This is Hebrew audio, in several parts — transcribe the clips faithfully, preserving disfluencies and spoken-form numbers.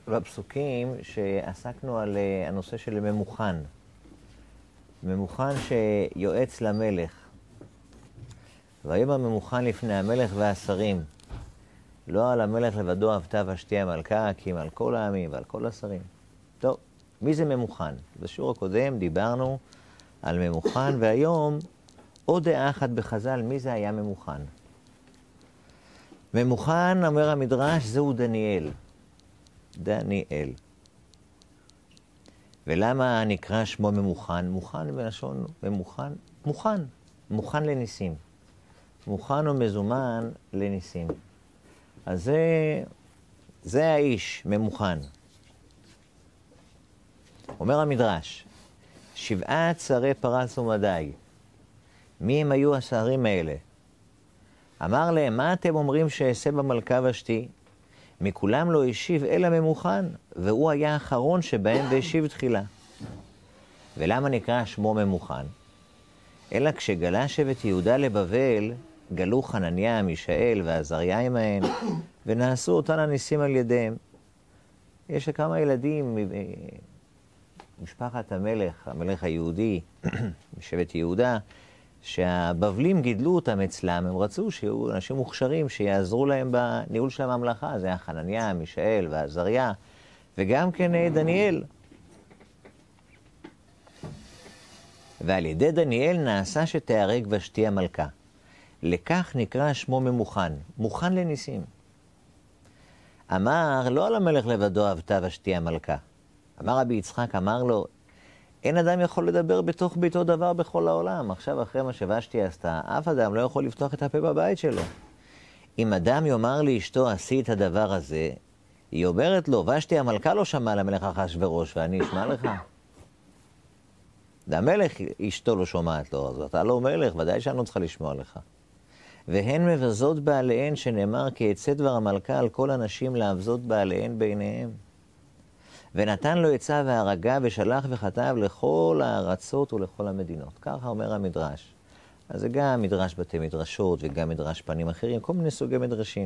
בפסוקים שעסקנו על הנושא של ממוכן. ממוכן שיועץ למלך. ויאמר ממוכן לפני המלך והשרים. לא על המלך לבדו אהבת ושתי המלכה, כי אם על כל העמים ועל כל השרים. טוב, מי זה ממוכן? בשיעור הקודם דיברנו על ממוכן, והיום עוד דעה אחת בחז"ל, מי זה היה ממוכן? ממוכן, אומר המדרש, זהו דניאל. דניאל. ולמה נקרא שמו ממוכן? מוכן בלשון ממוכן, מוכן, מוכן לניסים. מוכן ומזומן לניסים. אז זה, זה האיש, ממוכן. אומר המדרש, שבעה שרי פרס ומדי. מי הם היו השרים האלה? אמר להם, מה אתם אומרים שאעשה במלכה ושתי? מכולם לא השיב אלא ממוכן, והוא היה האחרון שבהם והשיב תחילה. ולמה נקרא שמו ממוכן? אלא כשגלה שבט יהודה לבבל, גלו חנניה, מישאל ועזריה עמהם, ונעשו אותן הניסים על ידיהם. יש כמה ילדים משפחת המלך, המלך היהודי, משבט יהודה, שהבבלים גידלו אותם אצלם, הם רצו שיהיו אנשים מוכשרים שיעזרו להם בניהול של הממלכה. זה היה חנניה, מישאל ועזריה, וגם כן דניאל. ועל ידי דניאל נעשה שתיהרג ושתי המלכה. לכך נקרא שמו ממוכן, מוכן לניסים. אמר, לא על המלך לבדו אהבת ושתי המלכה. אמר רבי יצחק, אמר לו, אין אדם יכול לדבר בתוך ביתו דבר בכל העולם. עכשיו, אחרי מה שוושתי עשתה, אף אדם לא יכול לפתוח את הפה בבית שלו. אם אדם יאמר לאשתו, עשי את הדבר הזה, היא אומרת לו, ושתי המלכה לא שמע למלך אחשוורוש, ואני אשמע לך. המלך אשתו לא שומעת לו, אז אתה לא מלך, ודאי שאני לא צריכה לשמוע לך. והן מבזות בעליהן, שנאמר, כי יצא דבר המלכה על כל הנשים להבזות בעליהן ביניהם. ונתן לו עצה והרגה ושלח וכתב לכל הארצות ולכל המדינות. ככה אומר המדרש. אז זה גם מדרש בתי מדרשות וגם מדרש פנים אחרים, כל מיני סוגי מדרשים.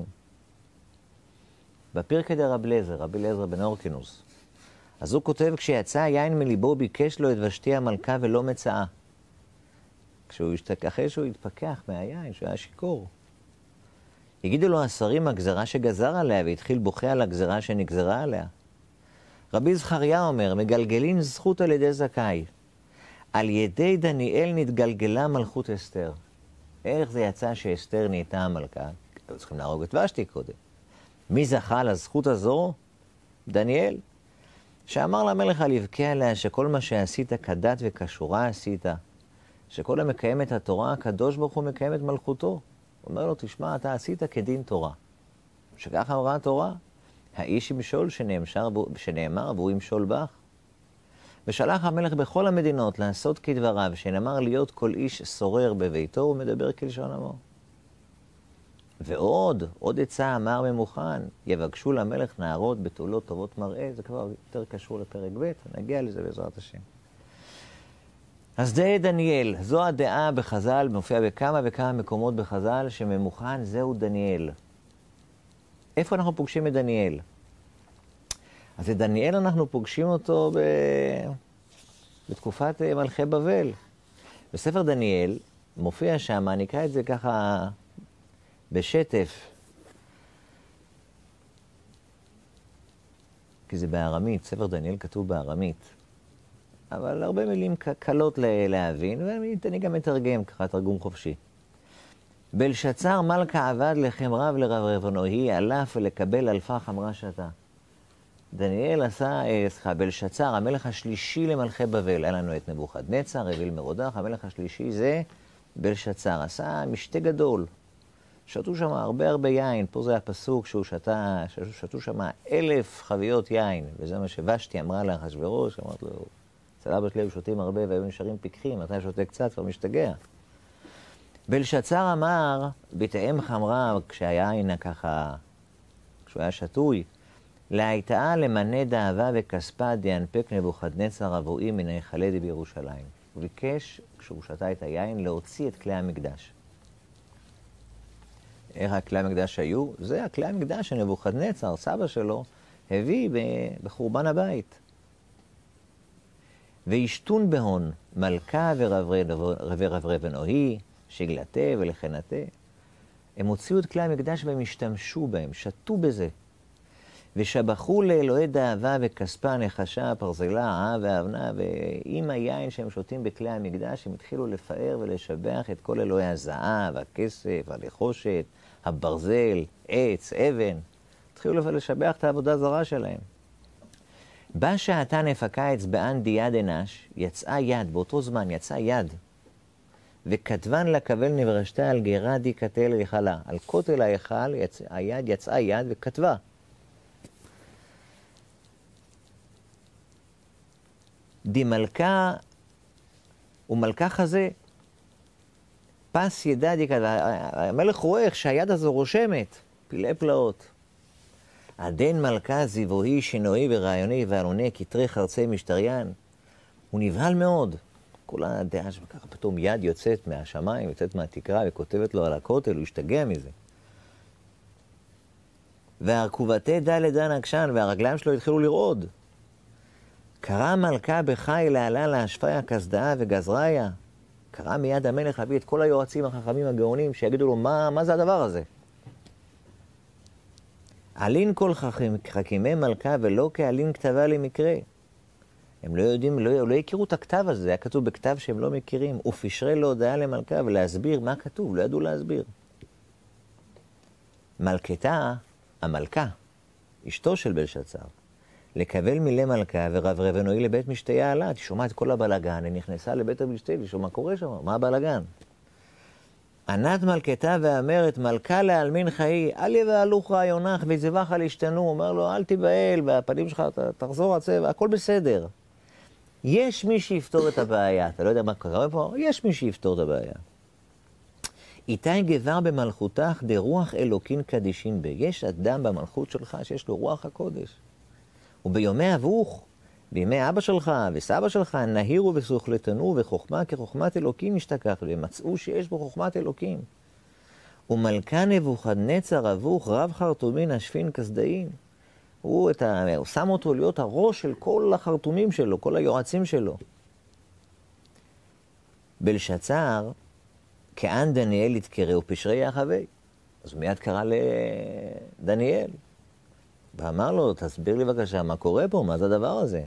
בפרקי דרבי אליעזר, רבי אליעזר בן הורקנוס, אז הוא כותב, כשיצא היין מליבו ביקש לו את ושתי המלכה ולא מצאה. כשהוא השתק... אחרי שהוא התפכח מהיין, שהוא היה שיקור. הגידו לו השרים הגזרה שגזר עליה, והתחיל בוכה על הגזרה שנגזרה עליה. רבי זכריה אומר, מגלגלין זכות על ידי זכאי. על ידי דניאל נתגלגלה מלכות אסתר. איך זה יצא שאסתר נהייתה המלכה? צריכים להרוג את ושתי קודם. מי זכה לזכות הזו? דניאל. שאמר למלך על יבכה עליה שכל מה שעשית כדת וכשורה עשית. שכל המקיים את התורה, הקדוש ברוך הוא מקיים את מלכותו. הוא אומר לו, תשמע, אתה עשית כדין תורה. שככה אמרה התורה. האיש ימשול שנאמר, והוא ימשול בך. ושלח המלך בכל המדינות לעשות כדבריו, שנאמר להיות כל איש סורר בביתו ומדבר כלשון עמו. ועוד, עוד עצה אמר ממוכן, יבקשו למלך נערות בתולות טובות מראה, זה כבר יותר קשור לפרק ב', נגיע לזה בעזרת השם. אז די דניאל, זו הדעה בחז"ל, מופיע בכמה וכמה מקומות בחז"ל, שממוכן זהו דניאל. איפה אנחנו פוגשים את דניאל? אז את דניאל אנחנו פוגשים אותו ב... בתקופת מלכי בבל. בספר דניאל מופיע שם, נקרא את זה ככה בשטף, כי זה בארמית, ספר דניאל כתוב בארמית. אבל הרבה מילים קלות להבין, ואני גם מתרגם ככה, תרגום חופשי. בלשצר מלכה עבד לכם רב לרברבנו, היא אלף ולקבל אלפה חמרה שתה. דניאל עשה, סליחה, בלשצר, המלך השלישי למלכי בבל, היה לנו את נבוכדנצר, אוויל מרודח, המלך השלישי זה בלשצר, עשה משתה גדול. שתו שם הרבה הרבה יין, פה זה הפסוק שהוא שתה, שתו שם אלף חביות יין, וזה מה שוושתי אמרה לאחשוורוש, אמרת לו, אצל אבא שלי היו שותים הרבה והיו נשארים פיקחים, אתה שותה קצת כבר משתגע. בלשצר אמר, ביתאם חמרה, כשהיין ככה, כשהוא היה שתוי, להייתאה למנה דאבה וכספה דיינפק נבוכדנצר אבואי מן היכלדי בירושלים. הוא ביקש, כשהוא שתה את היין, להוציא את כלי המקדש. איך הכלי המקדש היו? זה הכלי המקדש של נבוכדנצר, סבא שלו, הביא בחורבן הבית. וישתון בהון, מלכה ורברב ונוהי, שגלתה ולחנתה. הם הוציאו את כלי המקדש והם השתמשו בהם, שתו בזה. ושבחו לאלוהי דאבה וכספה, נחשה, פרזלה, אה ואבנה, ועם היין שהם שותים בכלי המקדש, הם התחילו לפאר ולשבח את כל אלוהי הזהב, הכסף, הנחושת, הברזל, עץ, אבן. התחילו לשבח את העבודה הזרה שלהם. בא שעתה נפקה אצבען דיד אנש, יצאה יד, באותו זמן יצאה יד, וכתבן לקבל נברשתה על גרה די כתל היכלה. על כותל ההיכל יצ... היד יצאה יד וכתבה. די מלכה ומלכה חזה, פס ידה די כתבה. המלך רואה איך שהיד הזו רושמת, פלאי פלאות. עדן מלכה זיבוהי שינוי ורעיוני ועלוני כתרי חרצי משתריין. הוא נבהל מאוד. כל הדעה שככה פתאום יד יוצאת מהשמיים, יוצאת מהתקרה וכותבת לו על הכותל, הוא השתגע מזה. והרכובתי דל לדן עקשן, והרגליים שלו התחילו לרעוד. קרא מלכה בחי לעלה להשפיה כסדאה וגזריה. קרא מיד המלך להביא את כל היועצים החכמים הגאונים שיגידו לו מה, מה זה הדבר הזה. עלין כל חכים, חכימי מלכה ולא כעלין כתבה למקרה. הם לא יודעים, לא, לא הכירו את הכתב הזה, היה כתוב בכתב שהם לא מכירים. ופשרי להודעה למלכה ולהסביר מה כתוב, לא ידעו להסביר. מלכתה, המלכה, אשתו של בלשצר, לקבל מילי מלכה ורב רבנוי לבית משתיה עלה, תשומע את כל הבלגן, היא נכנסה לבית המשתה, תשומע מה קורה שם, מה הבלגן? ענת מלכתה ואמרת, מלכה להלמין חיי, אל יבהלוך רעיונך וזבח על השתנו, אומר לו, אל תיבהל, והפנים שלך, תחזור הצבע, הכל בסדר. יש מי שיפתור את הבעיה, אתה לא יודע מה קורה פה, יש מי שיפתור את הבעיה. איתי גבר במלכותך דרוח אלוקין קדישין בה, יש אדם במלכות שלך שיש לו רוח הקודש. וביומי אבוך, בימי אבא שלך וסבא שלך, נהירו וסוכלתנו וחוכמה כחוכמת אלוקים השתכח, ומצאו שיש בו חוכמת אלוקים. ומלכה נבוכדנצר אבוך רב חרטומין השפין כסדאין. הוא, ה... הוא שם אותו להיות הראש של כל החרטומים שלו, כל היועצים שלו. בלשצר, כען דניאל יתקרא ופשרי יחווי. אז הוא מיד קרא לדניאל. ואמר לו, תסביר לי בבקשה, מה קורה פה? מה זה הדבר הזה?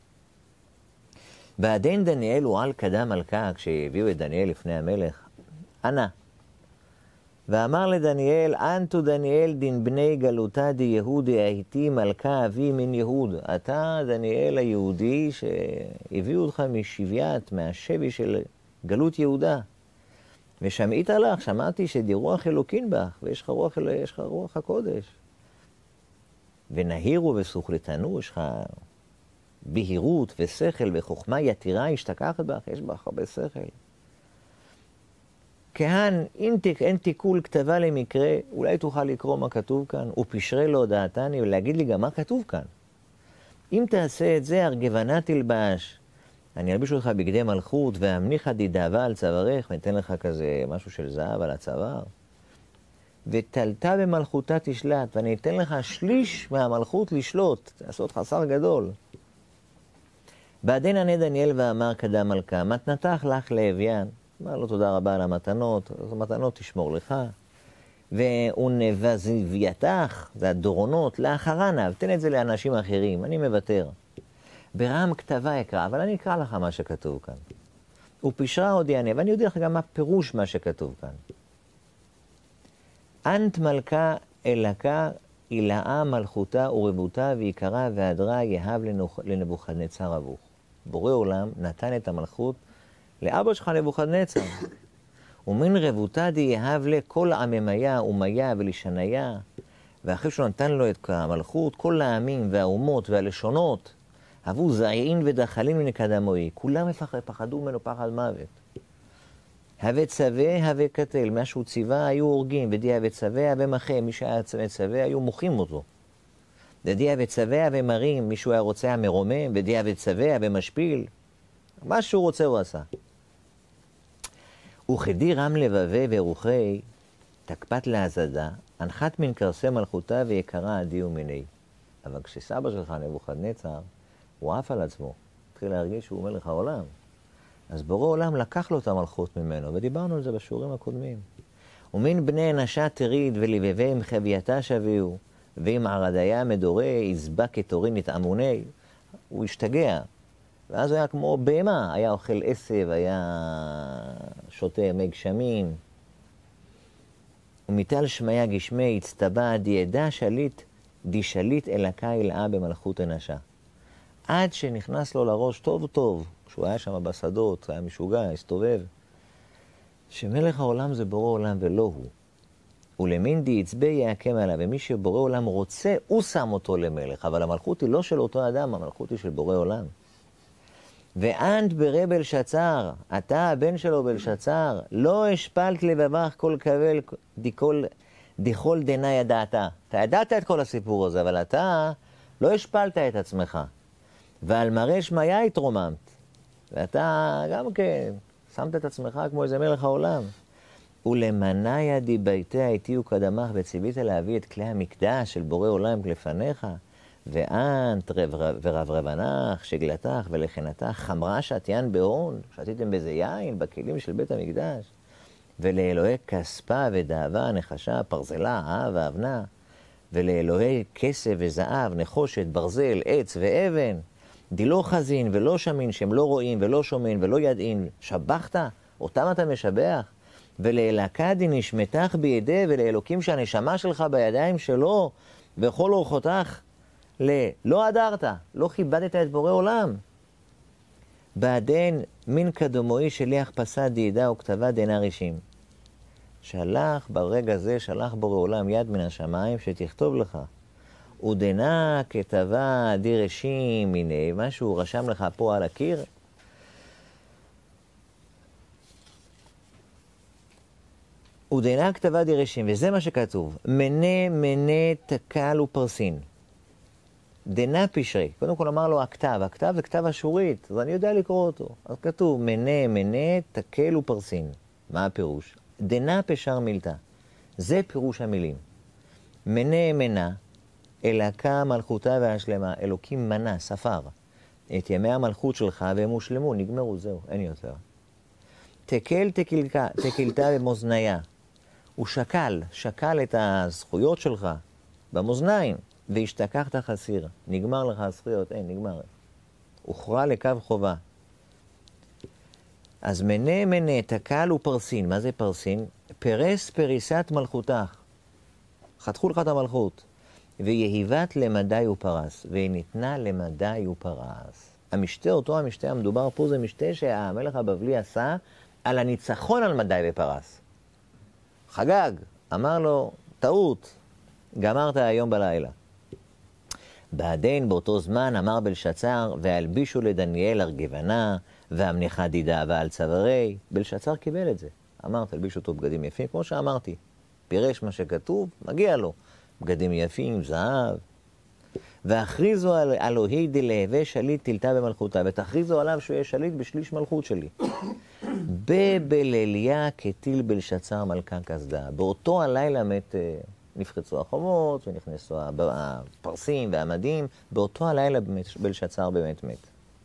בעדין דניאל הוא על קדם מלכה, כשהביאו את דניאל לפני המלך, ענה. ואמר לדניאל, אנטו דניאל דין בני גלותה די יהודי הייתי מלכה אבי מן יהוד. אתה דניאל היהודי שהביאו אותך משביית, מהשבי של גלות יהודה. ושמעית לך, שמעתי שדי רוח אלוקין בך, ויש לך רוח, יש לך רוח הקודש. ונהירו וסוכלתנו, יש לך בהירות ושכל וחוכמה יתירה השתכחת בך, יש בך הרבה שכל. כהן, אם אין תיקול כתבה למקרה, אולי תוכל לקרוא מה כתוב כאן, ופשרי להודעתני, ולהגיד לי גם מה כתוב כאן. אם תעשה את זה, הרגבנה תלבש. אני אלביש אותך בגדי מלכות, ואמניך דידאבה על צווארך, ואתן לך כזה משהו של זהב על הצוואר. ותלתה במלכותה תשלט, ואני אתן לך שליש מהמלכות לשלוט, לעשות חסר גדול. בעדין ענה דניאל ואמר קדם מלכה, מתנתך לך לאביין. אמר לו תודה רבה על המתנות, אז המתנות תשמור לך. ונבזבייתך, זה הדורונות, לאחרנה, ותן את זה לאנשים אחרים, אני מוותר. ברם כתבה אקרא, אבל אני אקרא לך מה שכתוב כאן. ופשרה הודיעני, ואני יודע לך גם מה פירוש מה שכתוב כאן. אנט מלכה אלקה אילאה מלכותה ורבותה ויקרה והדרה יהב לנבוכדנצר אבוך. בורא עולם נתן את המלכות לאבא שלך נבוכדנצר. ומן רבותה די יהב לכל עממיה ומיה ולשניה, ואחרי שהוא נתן לו את המלכות, כל העמים והאומות והלשונות, אבו זעין ודחלים מנקדמוי, כולם פחדו ממנו פחד מוות. הווה צווה, הווה קטל, מה שהוא ציווה היו הורגים, ודי הווה צווה, הווה מחה, מי שהיה צווה היו מוחים אותו. ודי הווה צווה, הווה מרים, מישהו היה רוצה המרומם, ודי הווה צווה, הווה משפיל. מה שהוא רוצה הוא עשה. וכדי רם לבבה ורוחי, תקפת להזדה, הנחת מן קרסי מלכותה ויקרה עדי ומיני. אבל כשסבא שלך, נבוכדנצר, הוא עף על עצמו, התחיל להרגיש שהוא מלך העולם. אז בורא עולם לקח לו את המלכות ממנו, ודיברנו על זה בשיעורים הקודמים. ומן בני נשה תריד ולבביהם חבייתה שביעו, ואם ערדיה מדורי, יזבק כתורין יתעמוני, הוא השתגע. ואז הוא היה כמו בהמה, היה אוכל עשב, היה שותה מי גשמים. ומיטל שמיה גשמי, הצטבע דיעדה שליט, די שליט אלקה אלאה במלכות הנשה. עד שנכנס לו לראש טוב טוב, כשהוא היה שם בשדות, היה משוגע, הסתובב, שמלך העולם זה בורא עולם ולא הוא. ולמין די יצבה יעקם עליו, ומי שבורא עולם רוצה, הוא שם אותו למלך, אבל המלכות היא לא של אותו אדם, המלכות היא של בורא עולם. ואנט ברא בלשצר, אתה הבן שלו בלשצר, לא השפלת לבבך כל קבל דכל, דכל דנה ידעת. אתה ידעת את כל הסיפור הזה, אבל אתה לא השפלת את עצמך. ועל מראה שמיה התרוממת. ואתה גם כן שמת את עצמך כמו איזה מלך העולם. ולמניה דיבייתיה איתיו קדמך, וציווית להביא את כלי המקדש של בורא עולם לפניך, ואנט ורברבנך, שגלתך ולחנתך, חמרה שתיין בהון, שתיתם בזה יין, בכלים של בית המקדש, ולאלוהי כספה ודאבה, נחשה, פרזלה, אהב ואבנה, ולאלוהי כסף וזהב, נחושת, ברזל, עץ ואבן, דילו חזין ולא שמין, שהם לא רואים ולא שומעים ולא ידעין, שבחת, אותם אתה משבח, ולאלקה דנשמתך בידי, ולאלוקים שהנשמה שלך בידיים שלו, וכל אורחותך, לא הדרת, לא כיבדת את בורא עולם. בעדן מן קדומוי שליח פסד דידה וכתבה דנה רישים. שלח ברגע זה, שלח בורא עולם יד מן השמיים שתכתוב לך. ודנה כתבה די רשים, הנה, מה שהוא רשם לך פה על הקיר. ודנה כתבה די רשים, וזה מה שכתוב. מנה מנה תקל ופרסין. דנה פשרי, קודם כל אמר לו הכתב, הכתב זה כתב אשורית, אז אני יודע לקרוא אותו. אז כתוב מנה מנה תקל ופרסין. מה הפירוש? דנה פשר מילתא. זה פירוש המילים. מנה מנה, אלקה מלכותה והשלמה, אלוקים מנה, ספר, את ימי המלכות שלך והם הושלמו, נגמרו, זהו, אין יותר. תקל תקילתה, תקילתה במאזניה. הוא שקל, שקל את הזכויות שלך במאזניים, והשתכחת חסיר. נגמר לך הזכויות, אין, נגמר. הוכרע לקו חובה. אז מנה מנה תקל ופרסין. מה זה פרסין? פרס פריסת מלכותך. חתכו לך את המלכות. ויהיבת למדי ופרס. והיא ניתנה למדי ופרס. המשתה, אותו המשתה המדובר פה, זה משתה שהמלך הבבלי עשה על הניצחון על מדי ופרס. חגג, אמר לו, טעות, גמרת היום בלילה. בעדין באותו זמן אמר בלשצר, והלבישו לדניאל ארגבנה, והמניחה דידה ועל צווארי. בלשצר קיבל את זה. אמר, תלבישו אותו בגדים יפים, כמו שאמרתי. פירש מה שכתוב, מגיע לו. בגדים יפים, זהב. והכריזו על אלוהי דלהווה שליט תלתה במלכותה, ותכריזו עליו שהוא יהיה שליט בשליש מלכות שלי. בבליליה כתיל בלשצר מלכה כסדה. באותו הלילה מת, נפחצו החומות, ונכנסו הפרסים והמדים. באותו הלילה בלשצר באמת מת.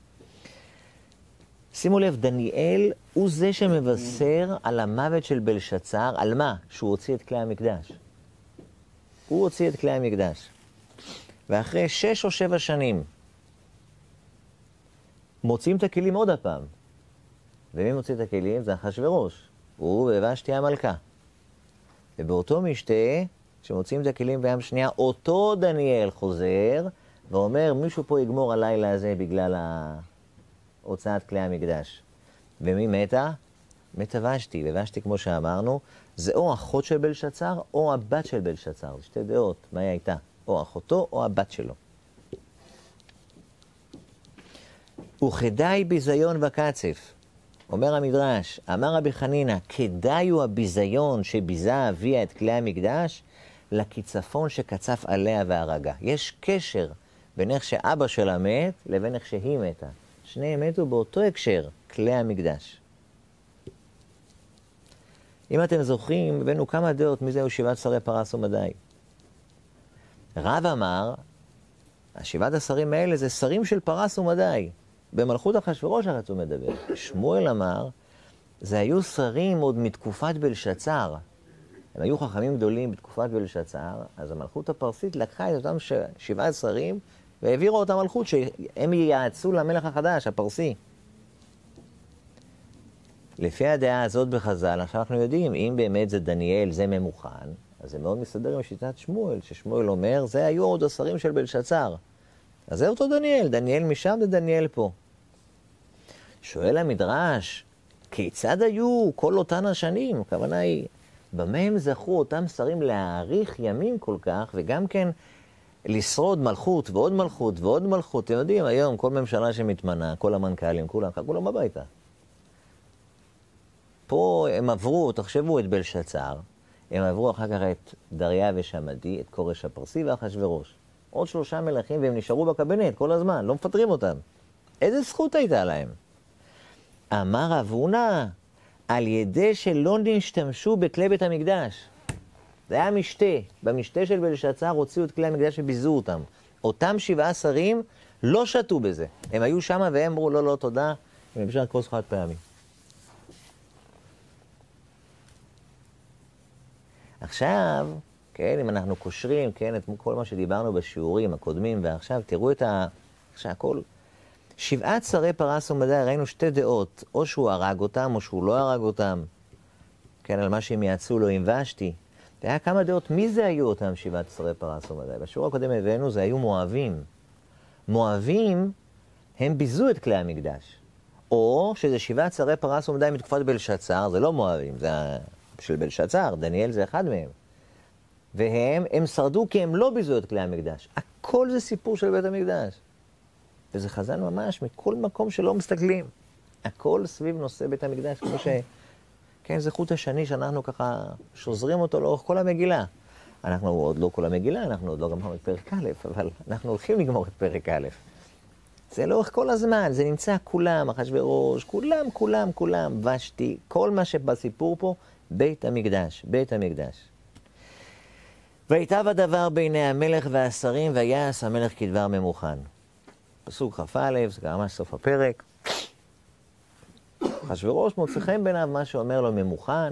שימו לב, דניאל הוא זה שמבשר על המוות של בלשצר, על מה? שהוא הוציא את כלי המקדש. הוא הוציא את כלי המקדש. ואחרי שש או שבע שנים, מוצאים את הכלים עוד הפעם. ומי מוציא את הכלים? זה אחשוורוש. הוא ובשתי המלכה. ובאותו משתה, שמוצאים את הכלים בים שנייה, אותו דניאל חוזר, ואומר, מישהו פה יגמור הלילה הזה בגלל הוצאת כלי המקדש. ומי מתה? מתה ושתי. ובשתי, כמו שאמרנו, זה או אחות של בלשצר, או הבת של בלשצר. זה שתי דעות, מה היא הייתה? או אחותו או הבת שלו. וכדאי ביזיון וקצף. אומר המדרש, אמר רבי חנינא, כדאי הוא הביזיון שביזה אביה את כלי המקדש, לקיצפון שקצף עליה והרגה. יש קשר בין איך שאבא שלה מת לבין איך שהיא מתה. שניהם מתו באותו הקשר, כלי המקדש. אם אתם זוכרים, הבאנו כמה דעות מזה הוא שבעת שרי פרס ומדי. רב אמר השבעת השרים האלה זה שרים של פרס ומדי. במלכות אחשוורוש הרצו מדבר. שמואל אמר, זה היו שרים עוד מתקופת בלשצר. הם היו חכמים גדולים בתקופת בלשצר, אז המלכות הפרסית לקחה את אותם ש... שבעה שרים, והעבירה אותם מלכות שהם ייעצו למלך החדש, הפרסי. לפי הדעה הזאת בחז"ל, עכשיו אנחנו יודעים, אם באמת זה דניאל, זה ממוכן, אז זה מאוד מסתדר עם שיטת שמואל, ששמואל אומר, זה היו עוד השרים של בלשצר. אז זה אותו דניאל, דניאל משם ודניאל פה. שואל המדרש, כיצד היו כל אותן השנים? הכוונה היא, במה הם זכו אותם שרים להאריך ימים כל כך, וגם כן לשרוד מלכות ועוד מלכות ועוד מלכות. אתם יודעים, היום כל ממשלה שמתמנה, כל המנכ"לים, כולם, כולם הביתה. פה הם עברו, תחשבו את בלשצר, הם עברו אחר כך את דריווש המדי, את כורש הפרסי ואחשוורוש. עוד שלושה מלכים והם נשארו בקבינט כל הזמן, לא מפטרים אותם. איזה זכות הייתה להם? אמר רב הונא, על ידי שלא נשתמשו בכלי בית המקדש. זה היה משתה. במשתה של בלשצר הוציאו את כלי המקדש וביזו אותם. אותם שבעה שרים לא שתו בזה. הם היו שם והם אמרו, לא, לא, תודה, הם אפשר כוס חד פעמי. עכשיו, כן, אם אנחנו קושרים, כן, את כל מה שדיברנו בשיעורים הקודמים, ועכשיו תראו את ה... שהכל... שבעת שרי פרס ומדי, ראינו שתי דעות, או שהוא הרג אותם, או שהוא לא הרג אותם, כן, על מה שהם יעצו לו עם ושתי. והיה כמה דעות, מי זה היו אותם שבעת שרי פרס ומדי? בשיעור הקודם הבאנו, זה היו מואבים. מואבים, הם ביזו את כלי המקדש. או שזה שבעת שרי פרס ומדי מתקופת בלשצר, זה לא מואבים, זה של בלשצר, דניאל זה אחד מהם. והם, הם שרדו כי הם לא ביזו את כלי המקדש. הכל זה סיפור של בית המקדש. וזה חז"ל ממש מכל מקום שלא מסתכלים. הכל סביב נושא בית המקדש, כמו ש... כן, זה חוט השני שאנחנו ככה שוזרים אותו לאורך כל המגילה. אנחנו עוד לא כל המגילה, אנחנו עוד לא גמרנו את פרק א', אבל אנחנו הולכים לגמור את פרק א'. זה לאורך כל הזמן, זה נמצא כולם, אחשוורוש, כולם, כולם, כולם, ושתי, כל מה שבסיפור פה, בית המקדש, בית המקדש. ויטב הדבר בעיני המלך והשרים, ויעש המלך כדבר ממוכן. פסוק כ"א, זה ממש סוף הפרק. אחשוורוש מוצא חן בעיניו מה שאומר לו ממוכן.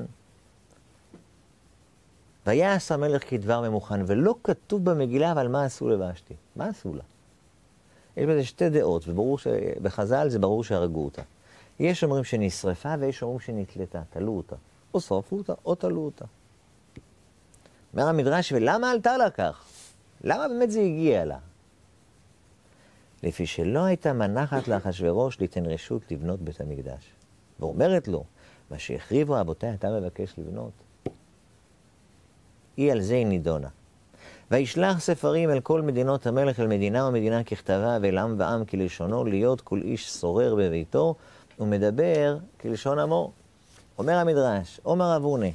ויעש המלך כדבר ממוכן, ולא כתוב במגילה, אבל מה עשו לוושתי? מה עשו לה? יש בזה שתי דעות, וברור שבחז"ל זה ברור שהרגו אותה. יש אומרים שנשרפה, ויש אומרים שנתלתה, תלו אותה. או שרפו אותה, או תלו אותה. אומר המדרש, ולמה עלתה לה כך? למה באמת זה הגיע לה? לפי שלא הייתה מנחת לאחשוורוש ליתן רשות לבנות בית המקדש. ואומרת לו, מה שהחריבו אבותיי אתה מבקש לבנות. היא על זה היא נידונה. וישלח ספרים אל כל מדינות המלך, אל מדינה ומדינה ככתבה, ואל עם ועם כלשונו, להיות כל איש שורר בביתו, ומדבר כלשון עמו. אומר המדרש, אומר רב הונא,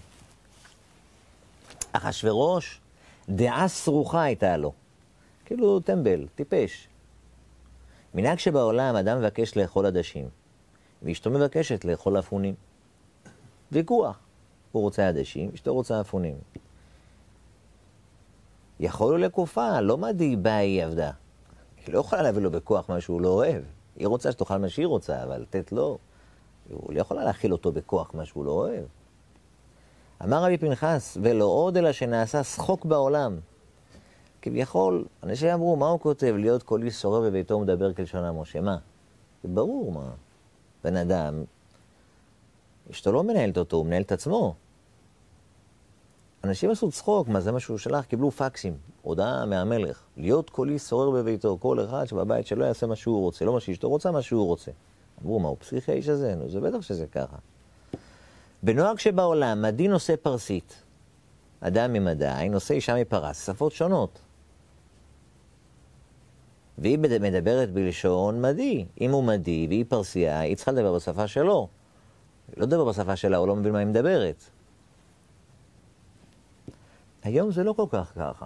אחשוורוש, דעה סרוחה הייתה לו. כאילו טמבל, טיפש. מנהג שבעולם אדם מבקש לאכול עדשים, ואשתו מבקשת לאכול אפונים. ויכוח. הוא רוצה עדשים, אשתו רוצה אפונים. יכול לו לקופה, לא מה דיבה היא עבדה. היא לא יכולה להביא לו בכוח מה שהוא לא אוהב. היא רוצה שתאכל מה שהיא רוצה, אבל תת לו. הוא לא יכולה להכיל אותו בכוח מה שהוא לא אוהב. אמר רבי פנחס, ולא עוד אלא שנעשה שחוק בעולם. כביכול, אנשים אמרו, מה הוא כותב? להיות כל איש שורר בביתו ומדבר כלשון עמו. שמה? זה ברור מה. בן אדם, אשתו לא מנהלת אותו, הוא מנהל את עצמו. אנשים עשו צחוק, מה זה מה שהוא שלח? קיבלו פקסים, הודעה מהמלך. להיות כל איש שורר בביתו, כל אחד שבבית שלו יעשה מה שהוא רוצה, לא מה שאשתו רוצה, מה שהוא רוצה. אמרו, מה הוא פסיכי האיש הזה? נו, זה בטח שזה ככה. בנוהג שבעולם, מדין נושא פרסית. אדם ממדי, נושא אישה מפרס, שפות שונות. והיא מדברת בלשון מדי. אם הוא מדי והיא פרסייה, היא צריכה לדבר בשפה שלו. היא לא מדבר בשפה שלה, הוא לא מבין מה היא מדברת. היום זה לא כל כך ככה.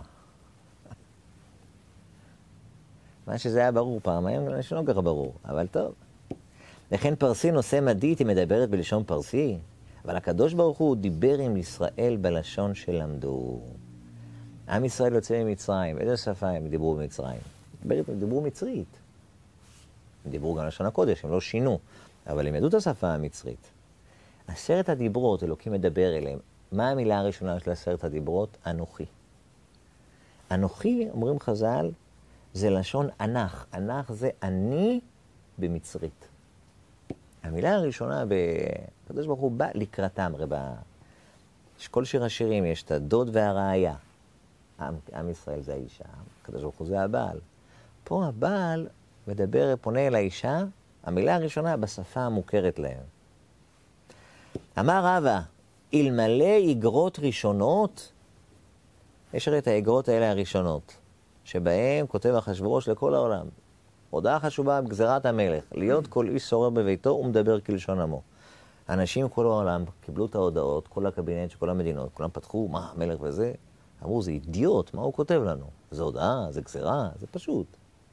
מה שזה היה ברור פעם, היום זה לא ככה ברור, אבל טוב. לכן פרסי נושא מדית, היא מדברת בלשון פרסי, אבל הקדוש ברוך הוא דיבר עם ישראל בלשון שלמדו. עם ישראל יוצא ממצרים, איזה שפה הם דיברו במצרים? הם דיברו מצרית. הם דיברו גם לשון הקודש, הם לא שינו, אבל הם ידעו את השפה המצרית. עשרת הדיברות, אלוקים מדבר אליהם. מה המילה הראשונה של עשרת הדיברות? אנוכי. אנוכי, אומרים חז"ל, זה לשון אנך. אנך זה אני במצרית. המילה הראשונה, הקדוש ברוך הוא בא לקראתם, הרי בכל שיר השירים יש את הדוד והראיה. עם, עם ישראל זה האישה, הקדוש ברוך הוא זה הבעל. פה הבעל מדבר, פונה אל האישה, המילה הראשונה בשפה המוכרת להם. אמר רבא, אלמלא איגרות ראשונות, יש הרי את האיגרות האלה הראשונות, שבהם כותב אחשוורוש לכל העולם. הודעה חשובה בגזירת המלך, להיות כל איש שורר בביתו ומדבר כלשון עמו. אנשים כל העולם קיבלו את ההודעות, כל הקבינט של כל המדינות, כולם פתחו, מה, המלך וזה? אמרו, זה אידיוט, מה הוא כותב לנו? זה הודעה, זה גזירה, זה פשוט.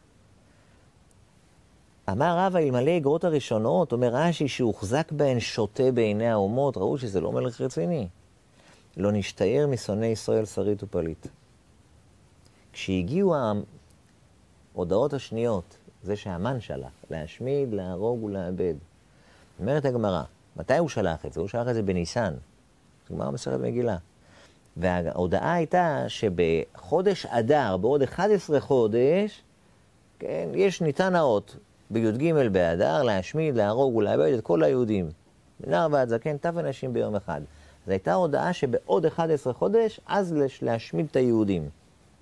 אמר רבא, אלמלא איגרות הראשונות, אומר רש"י שהוחזק בהן שוטה בעיני האומות, ראו שזה לא מלך רציני. לא נשתער משונאי ישראל שריד ופליט. כשהגיעו ההודעות השניות, זה שהמן שלח, להשמיד, להרוג ולאבד. אומרת הגמרא, מתי הוא שלח את זה? הוא שלח את זה בניסן. זה גמרא מסכת מגילה. וההודעה הייתה שבחודש אדר, בעוד אחד עשר חודש, כן, יש ניתן האות בי"ג באדר, להשמיד, להרוג ולאבד את כל היהודים. מנער ועד זקן, טף אנשים ביום אחד. זו הייתה הודעה שבעוד אחד עשר חודש, אז להשמיד את היהודים.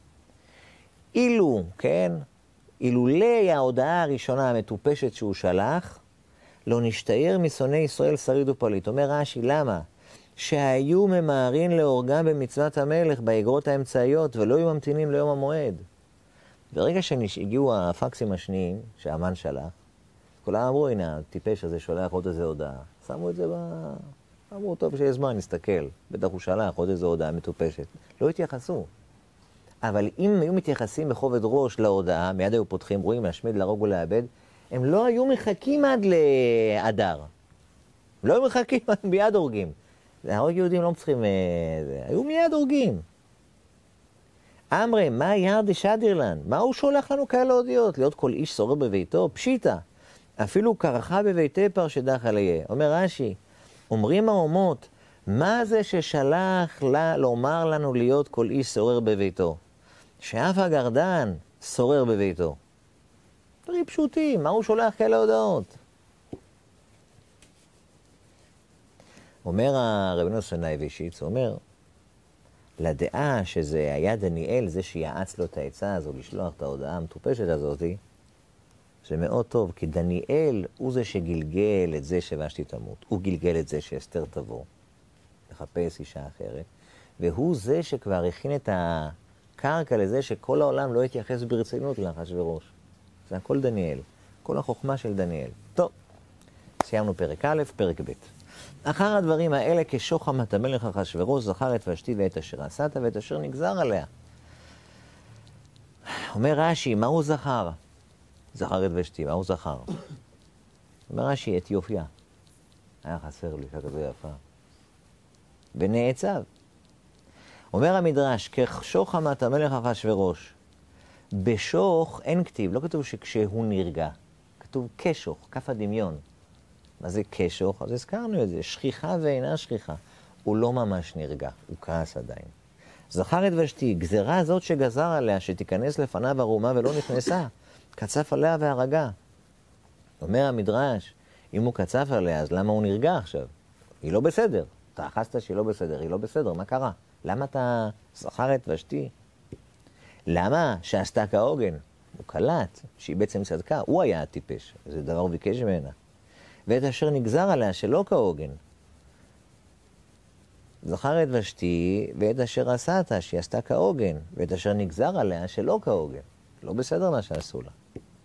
אילו, כן, אילולי ההודעה הראשונה המטופשת שהוא שלח, לא נשתער משונאי ישראל שריד ופליט. אומר רש"י, למה? שהיו ממהרים להורגם במצוות המלך באיגרות האמצעיות, ולא היו ממתינים ליום המועד. ברגע שהגיעו הפקסים השניים, שהמן שלח, כולם אמרו, הנה, הטיפש הזה שולח עוד איזה הודעה. שמו את זה ב... אמרו, טוב, שיש זמן, נסתכל. בטח הוא שלח עוד איזה הודעה מטופשת. לא התייחסו. אבל אם היו מתייחסים בכובד ראש להודעה, מיד היו פותחים, רואים, להשמיד, להרוג ולאבד, הם לא היו מחכים עד לאדר. לא היו מחכים, מיד הורגים. להרוג יהודים לא צריכים... היו מיד הורגים. אמרי, מה ירדי שדירלן? מה הוא שולח לנו כאלה הודיות? להיות כל איש שורר בביתו? פשיטה. אפילו קרחה בביתי פרשדך עליה. אומר רש"י, אומרים האומות, מה זה ששלח לה לומר לנו להיות כל איש שורר בביתו? שאף הגרדן שורר בביתו. דברים פשוטים, מה הוא שולח כאלה הודעות? אומר הרבנו סנאי וישיץ, הוא אומר, לדעה שזה היה דניאל, זה שיעץ לו את העצה הזו, לשלוח את ההודעה המטופשת הזאת, זה מאוד טוב, כי דניאל הוא זה שגלגל את זה שוושתי תמות. הוא גלגל את זה שאסתר תבוא, לחפש אישה אחרת, והוא זה שכבר הכין את הקרקע לזה שכל העולם לא יתייחס ברצינות לאחשוורוש. זה הכל דניאל, כל החוכמה של דניאל. טוב, סיימנו פרק א', פרק ב'. אחר הדברים האלה, כשוחם את המלך אחשוורוש, זכר את ושתי ואת אשר עשת ואת אשר נגזר עליה. אומר רש"י, מה הוא זכר? זכר את ושתי, מה הוא זכר? אומר רש"י, את יופיה. היה חסר לי כזו יפה. ונעצב. אומר המדרש, כשוחם את המלך אחשוורוש, בשוך אין כתיב, לא כתוב שכשהוא נרגע, כתוב כשוך, כף הדמיון. מה זה כשוך? אז הזכרנו את זה, שכיחה ואינה שכיחה. הוא לא ממש נרגע, הוא כעס עדיין. זכר את ושתי, גזרה הזאת שגזר עליה, שתיכנס לפניו ערומה ולא נכנסה, קצף עליה והרגה. אומר המדרש, אם הוא קצף עליה, אז למה הוא נרגע עכשיו? היא לא בסדר. אתה אחזת שהיא לא בסדר, היא לא בסדר, מה קרה? למה אתה זכר את ושתי? למה? שעשתה כהוגן. הוא קלט שהיא בעצם צדקה, הוא היה הטיפש, זה דבר הוא ביקש ממנה. ואת אשר נגזר עליה שלא כהוגן. זכר את ושתי ואת אשר עשת שהיא עשתה כהוגן, ואת אשר נגזר עליה שלא כהוגן. לא בסדר מה שעשו לה.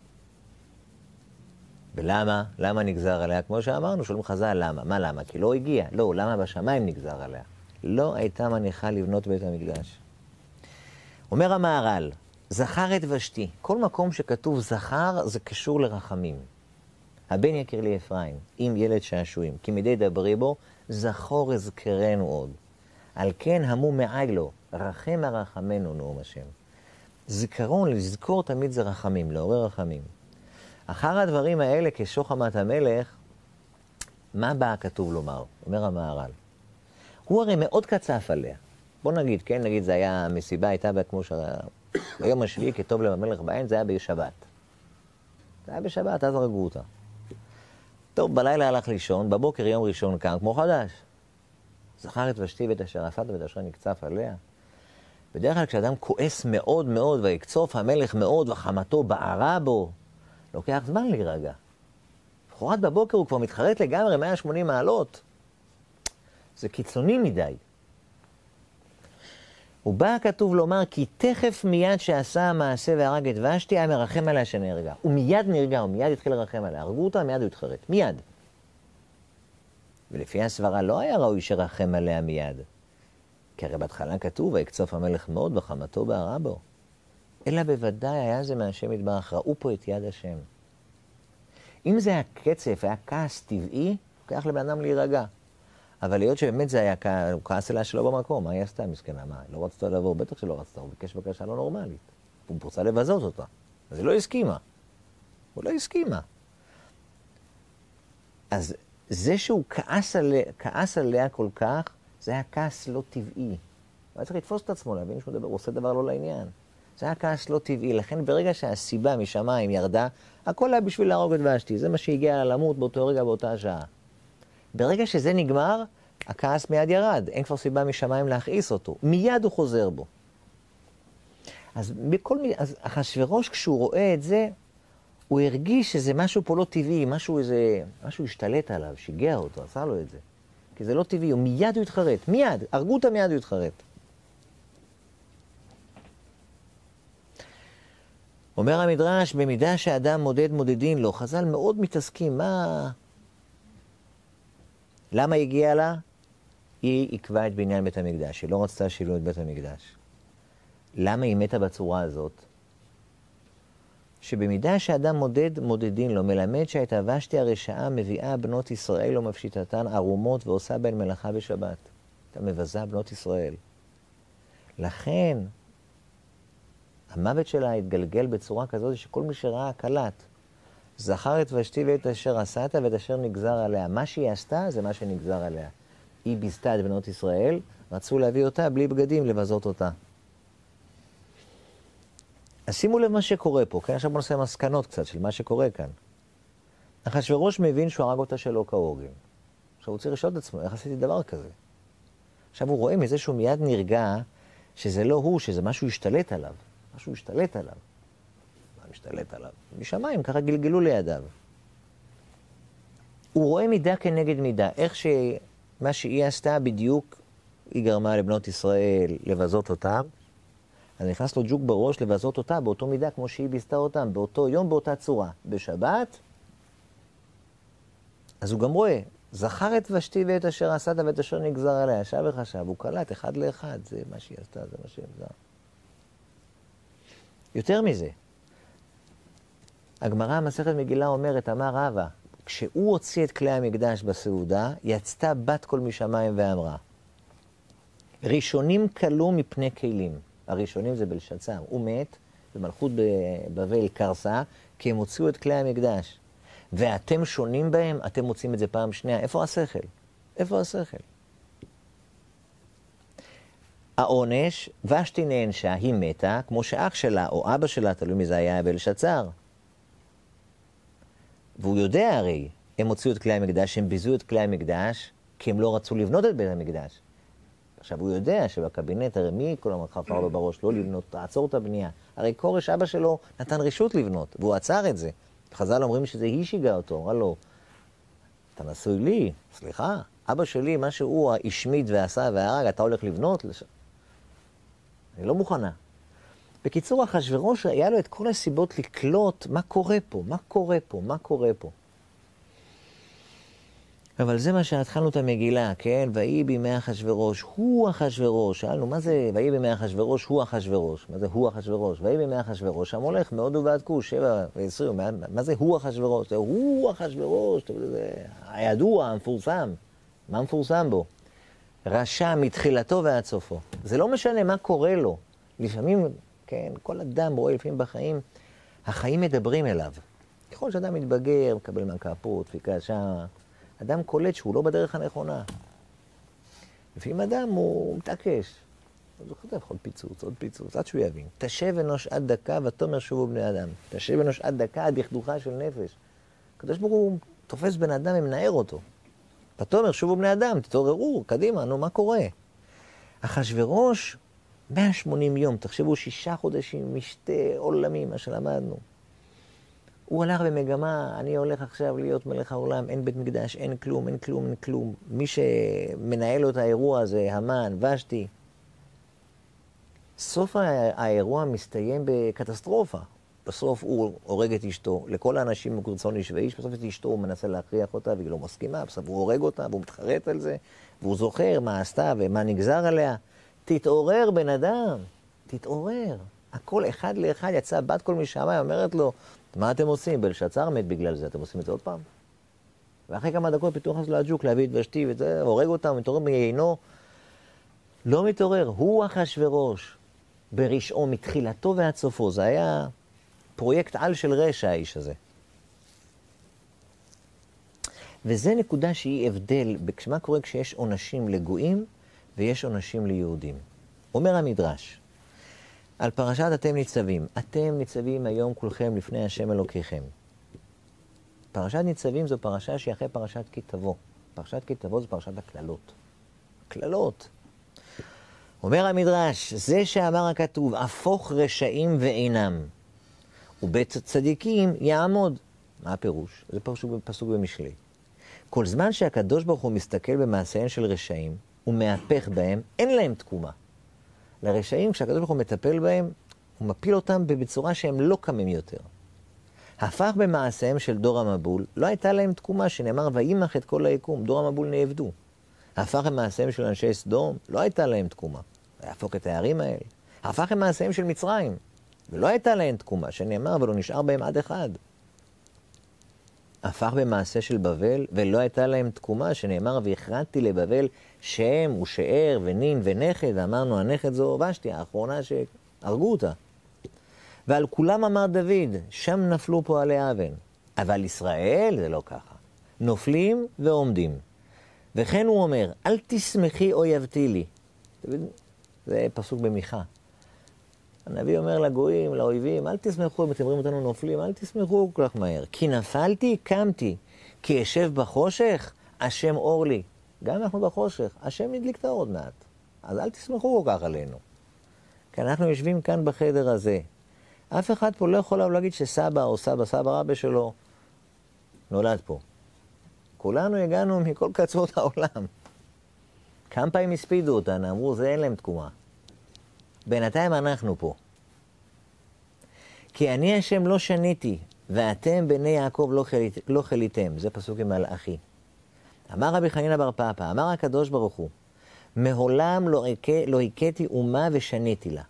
ולמה? למה נגזר עליה? כמו שאמרנו, שואלים חז"ל, למה? מה למה? כי לא הגיע. לא, למה בשמיים נגזר עליה? לא הייתה מניחה לבנות בית המקדש. אומר המהר"ל, זכר את ושתי. כל מקום שכתוב זכר זה קשור לרחמים. הבן יקיר לי אפרים, עם ילד שעשועים, כי מדי דברי בו, זכור אזכרנו עוד. על כן המו מעי לו, רחם הרחמנו נאום השם. זיכרון, לזכור תמיד זה רחמים, לעורר רחמים. אחר הדברים האלה, כשוך אמת המלך, מה בא הכתוב לומר? אומר המהר"ל. הוא הרי מאוד קצף עליה. בוא נגיד, כן, נגיד, זה היה, המסיבה הייתה בה כמו ש... ביום השביעי, כטוב לב המלך בעין, זה היה בשבת. זה היה בשבת, אז הרגו אותה. טוב, בלילה הלך לישון, בבוקר יום ראשון קם, כמו חדש. זכר את ושתי ואת אשר עשת ואת אשר נקצף עליה. בדרך כלל כשאדם כועס מאוד מאוד, ויקצוף המלך מאוד, וחמתו בערה בו, לוקח זמן להירגע. בחורת בבוקר הוא כבר מתחרט לגמרי מאה ושמונים מעלות. זה קיצוני מדי. ובא הכתוב לומר, כי תכף מיד שעשה המעשה והרג את ושתי, היה מרחם עליה שנהרגה. הוא מיד נהרגה, הוא מיד התחיל לרחם עליה. הרגו אותה, מיד הוא התחרט. מיד. ולפי הסברה לא היה ראוי שרחם עליה מיד. כי הרי בהתחלה כתוב, ויקצוף המלך מאוד וחמתו בערה בו. אלא בוודאי היה זה מהשם יתברך, ראו פה את יד השם. אם זה היה קצף, היה כעס טבעי, לוקח לבן אדם להירגע. אבל להיות שבאמת זה היה כעס, הוא כעס אליה שלא במקום, מה היא עשתה מסכנה? מה? לא רצתה לעבור, בטח שלא רצתה, הוא ביקש בקשה לא נורמלית. הוא רוצה לבזות אותה. אז היא לא הסכימה. הוא לא הסכימה. אז זה שהוא כעס עליה, כעס עליה כל כך, זה היה כעס לא טבעי. הוא היה צריך לתפוס את עצמו, להבין שהוא דבר, הוא עושה דבר לא לעניין. זה היה כעס לא טבעי, לכן ברגע שהסיבה משמיים ירדה, הכל היה בשביל להרוג את ושתי. זה מה שהגיע למות באותו רגע, באותה שעה. ברגע שזה נגמר, הכעס מיד ירד. אין כבר סיבה משמיים להכעיס אותו. מיד הוא חוזר בו. אז בכל מיני, אז אחשוורוש כשהוא רואה את זה, הוא הרגיש שזה משהו פה לא טבעי, משהו איזה, משהו השתלט עליו, שיגע אותו, עשה לו את זה. כי זה לא טבעי, הוא מיד הוא התחרט. מיד, הרגו אותה מיד הוא התחרט. אומר המדרש, במידה שאדם מודד מודדין לו, חז"ל מאוד מתעסקים, מה... למה הגיעה לה? היא עקבה את בניין בית המקדש, היא לא רצתה שילוא את בית המקדש. למה היא מתה בצורה הזאת? שבמידה שאדם מודד מודדין לו, מלמד שהייתה ושתי הרשעה מביאה בנות ישראל או מפשיטתן ערומות ועושה בהן מלאכה בשבת. הייתה מבזה בנות ישראל. לכן, המוות שלה התגלגל בצורה כזאת שכל מי שראה קלט. זכר את ושתי ואת אשר עשת ואת אשר נגזר עליה. מה שהיא עשתה זה מה שנגזר עליה. היא ביזתה את בנות ישראל, רצו להביא אותה בלי בגדים, לבזות אותה. אז שימו לב מה שקורה פה, כן? עכשיו בוא נעשה מסקנות קצת של מה שקורה כאן. אחשוורוש מבין שהוא הרג אותה שלא כהוגן. עכשיו הוא צריך לשאול את עצמו, איך עשיתי דבר כזה? עכשיו הוא רואה מזה שהוא מיד נרגע, שזה לא הוא, שזה משהו השתלט עליו. משהו השתלט עליו. מה משתלט עליו? משמיים, ככה גלגלו לידיו. הוא רואה מידה כנגד מידה. איך שמה שהיא עשתה בדיוק, היא גרמה לבנות ישראל לבזות אותם. אז נכנס לו ג'וק בראש לבזות אותה באותו מידה כמו שהיא ביזתה אותם, באותו יום, באותה צורה. בשבת, אז הוא גם רואה, זכר את ושתי ואת אשר עשת ואת אשר נגזר עליה, ישב וחשב, הוא קלט אחד לאחד, זה מה שהיא עשתה, זה מה שהיא עשתה. יותר מזה, הגמרא המסכת מגילה אומרת, אמר רבא, כשהוא הוציא את כלי המקדש בסעודה, יצתה בת קול משמיים ואמרה, ראשונים קלו מפני כלים. הראשונים זה בלשצר. הוא מת, ומלכות בבל קרסה, כי הם הוציאו את כלי המקדש. ואתם שונים בהם, אתם מוצאים את זה פעם שנייה. איפה השכל? איפה השכל? העונש, ושתי נענשה, היא מתה, כמו שאח שלה או אבא שלה, תלוי מי זה היה בלשצר. והוא יודע הרי, הם הוציאו את כלי המקדש, הם ביזו את כלי המקדש, כי הם לא רצו לבנות את בית המקדש. עכשיו הוא יודע שבקבינט, הרי מי כל המלך חפר לו בראש לא לבנות, תעצור את הבנייה. הרי כורש אבא שלו נתן רשות לבנות, והוא עצר את זה. חז"ל אומרים שזה היא שיגעה אותו, אמרה לו, אתה נשוי לי, סליחה, אבא שלי, מה שהוא השמיד ועשה והרג, אתה הולך לבנות? לש... אני לא מוכנה. בקיצור, אחשוורוש היה לו את כל הסיבות לקלוט מה קורה פה, מה קורה פה, מה קורה פה. אבל זה מה שהתחלנו את המגילה, כן? ויהי בימי אחשוורוש, הוא אחשוורוש. שאלנו, מה זה ויהי בימי אחשוורוש, הוא אחשוורוש? מה זה הוא אחשוורוש? ויהי בימי אחשוורוש, המולך מאוד ועד כוש, שבע ועשרים, מה זה הוא אחשוורוש? זה הוא אחשוורוש, זה הידוע, המפורסם. מה מפורסם בו? רשע מתחילתו ועד סופו. זה לא משנה מה קורה לו. לפעמים, כן? כל אדם רואה לפעמים בחיים, החיים מדברים אליו. ככל שאדם מתבגר, מקבל מנקה פה, דפיקה שם, אדם קולט שהוא לא בדרך הנכונה. לפעמים אדם הוא מתעקש. אז הוא חוטף עוד פיצוץ, עוד פיצוץ, עד שהוא יבין. תשב אנוש עד דקה ותאמר שובו בני אדם. תשב אנוש עד דקה עד דכדוכה של נפש. הקדוש ברוך הוא תופס בן אדם ומנער אותו. ותאמר שובו בני אדם, תתעוררו, קדימה, נו, מה קורה? אחשוורוש, מאה ושמונים יום, תחשבו שישה חודשים, משתי עולמים, מה שלמדנו. הוא הלך במגמה, אני הולך עכשיו להיות מלך העולם, אין בית מקדש, אין כלום, אין כלום, אין כלום. מי שמנהל לו את האירוע הזה, המן, ושתי. סוף האירוע מסתיים בקטסטרופה. בסוף הוא הורג את אשתו, לכל האנשים הוא רצון איש ואיש, בסוף את אשתו הוא מנסה להכריח אותה והיא לא מסכימה, בסוף הוא הורג אותה והוא מתחרט על זה, והוא זוכר מה עשתה ומה נגזר עליה. תתעורר בן אדם, תתעורר. הכל אחד לאחד יצא בת כל משמיים, אומרת לו, מה אתם עושים? בלשצר מת בגלל זה, אתם עושים את זה עוד פעם? ואחרי כמה דקות פתאום נכנס לו הג'וק להביא את ושתי וזה, הורג אותה, מתעורר מיינו. לא מתעורר, הוא אחשוורוש. ברשעו מתחילתו ועד סופו, זה היה פרויקט על של רשע האיש הזה. וזה נקודה שהיא הבדל, מה קורה כשיש עונשים לגויים ויש עונשים ליהודים. אומר המדרש, על פרשת אתם ניצבים, אתם ניצבים היום כולכם לפני השם אלוקיכם. פרשת ניצבים זו פרשה שהיא אחרי פרשת כי תבוא. פרשת כי תבוא זו פרשת הכללות. כללות. אומר המדרש, זה שאמר הכתוב, הפוך רשעים ואינם, ובית צדיקים יעמוד. מה הפירוש? זה פסוק, פסוק במשלי. כל זמן שהקדוש ברוך הוא מסתכל במעשיהם של רשעים, הוא מהפך בהם, אין להם תקומה. לרשעים, כשהקדוש ברוך הוא מטפל בהם, הוא מפיל אותם בצורה שהם לא קמים יותר. הפך במעשיהם של דור המבול, לא הייתה להם תקומה שנאמר, וימח את כל היקום, דור המבול נאבדו. הפך במעשיהם של אנשי סדום, לא הייתה להם תקומה. להפוק את הערים האלה. הפך במעשיהם של מצרים, ולא הייתה להם תקומה, שנאמר, ולא נשאר בהם עד אחד. הפך במעשה של בבל, ולא הייתה להם תקומה, שנאמר, והכרעתי לבבל שם ושאר ונין ונכד, ואמרנו, הנכד זו ושתי, האחרונה שהרגו אותה. ועל כולם אמר דוד, שם נפלו פועלי אבן. אבל ישראל זה לא ככה. נופלים ועומדים. וכן הוא אומר, אל תשמחי אויבתי לי. זה פסוק במיכה. הנביא אומר לגויים, לאויבים, אל תשמחו, אם אתם רואים אותנו נופלים, אל תשמחו כל כך מהר. כי נפלתי, קמתי. כי אשב בחושך, השם אור לי. גם אנחנו בחושך, השם נדליק את האור עוד מעט. אז אל תשמחו כל כך עלינו. כי אנחנו יושבים כאן בחדר הזה. אף אחד פה לא יכול להגיד שסבא או סבא, סבא רבא שלו, נולד פה. כולנו הגענו מכל קצוות העולם. כמה פעמים הספידו אותנו, אמרו, זה אין להם תקומה. בינתיים אנחנו פה. כי אני השם לא שניתי, ואתם בני יעקב לא, חלית, לא חליתם. זה פסוק עם מלאכי. אמר רבי חנינא בר פפא, אמר הקדוש ברוך הוא, מעולם לא, לא הכיתי אומה ושניתי לה.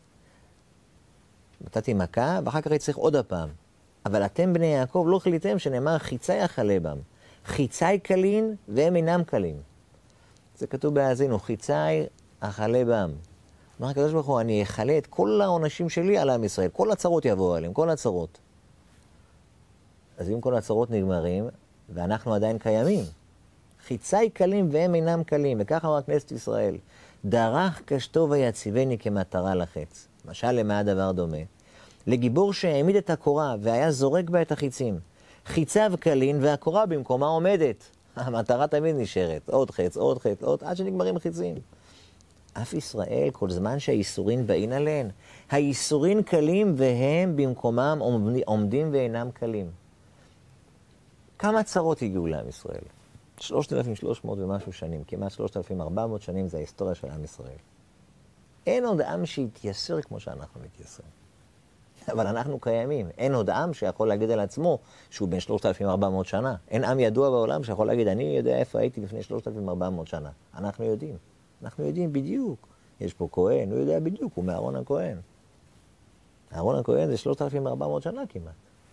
נתתי מכה, ואחר כך צריך עוד הפעם. אבל אתם בני יעקב לא חליתם, שנאמר חיצי אכלה בם. חיצי קלין והם אינם קלים. זה כתוב בהאזינו, חיצי אכלה בם. אמר הקדוש ברוך הוא, אני אכלה את כל העונשים שלי על עם ישראל. כל הצרות יבואו עליהם, כל הצרות. אז אם כל הצרות נגמרים, ואנחנו עדיין קיימים. חיצי קלים והם אינם קלים. וככה אמר כנסת ישראל, דרך קשתו ויציבני כמטרה לחץ. משל למה הדבר דומה? לגיבור שהעמיד את הקורה והיה זורק בה את החיצים. חיציו קלין והקורה במקומה עומדת. המטרה תמיד נשארת. עוד חץ, עוד חץ, עוד, עד שנגמרים חיצים. אף ישראל, כל זמן שהאיסורין באים עליהן, האיסורין קלים והם במקומם עומדים ואינם קלים. כמה צרות הגיעו לעם ישראל? שלושת אלפים ושלוש מאות ומשהו שנים, כמעט שלושת אלפים וארבע מאות שנים זה ההיסטוריה של עם ישראל. אין עוד עם שיתייסר כמו שאנחנו מתייסרים. אבל אנחנו קיימים. אין עוד עם שיכול להגיד על עצמו שהוא בין שלושת אלפים וארבע מאות שנה. אין עם ידוע בעולם שיכול להגיד, אני יודע איפה הייתי לפני שלושת אלפים וארבע מאות שנה. אנחנו יודעים. אנחנו יודעים בדיוק. יש פה כהן, הוא יודע בדיוק, הוא מאהרון הכהן. אהרון הכהן זה שלושת אלפים וארבע מאות שנה כמעט.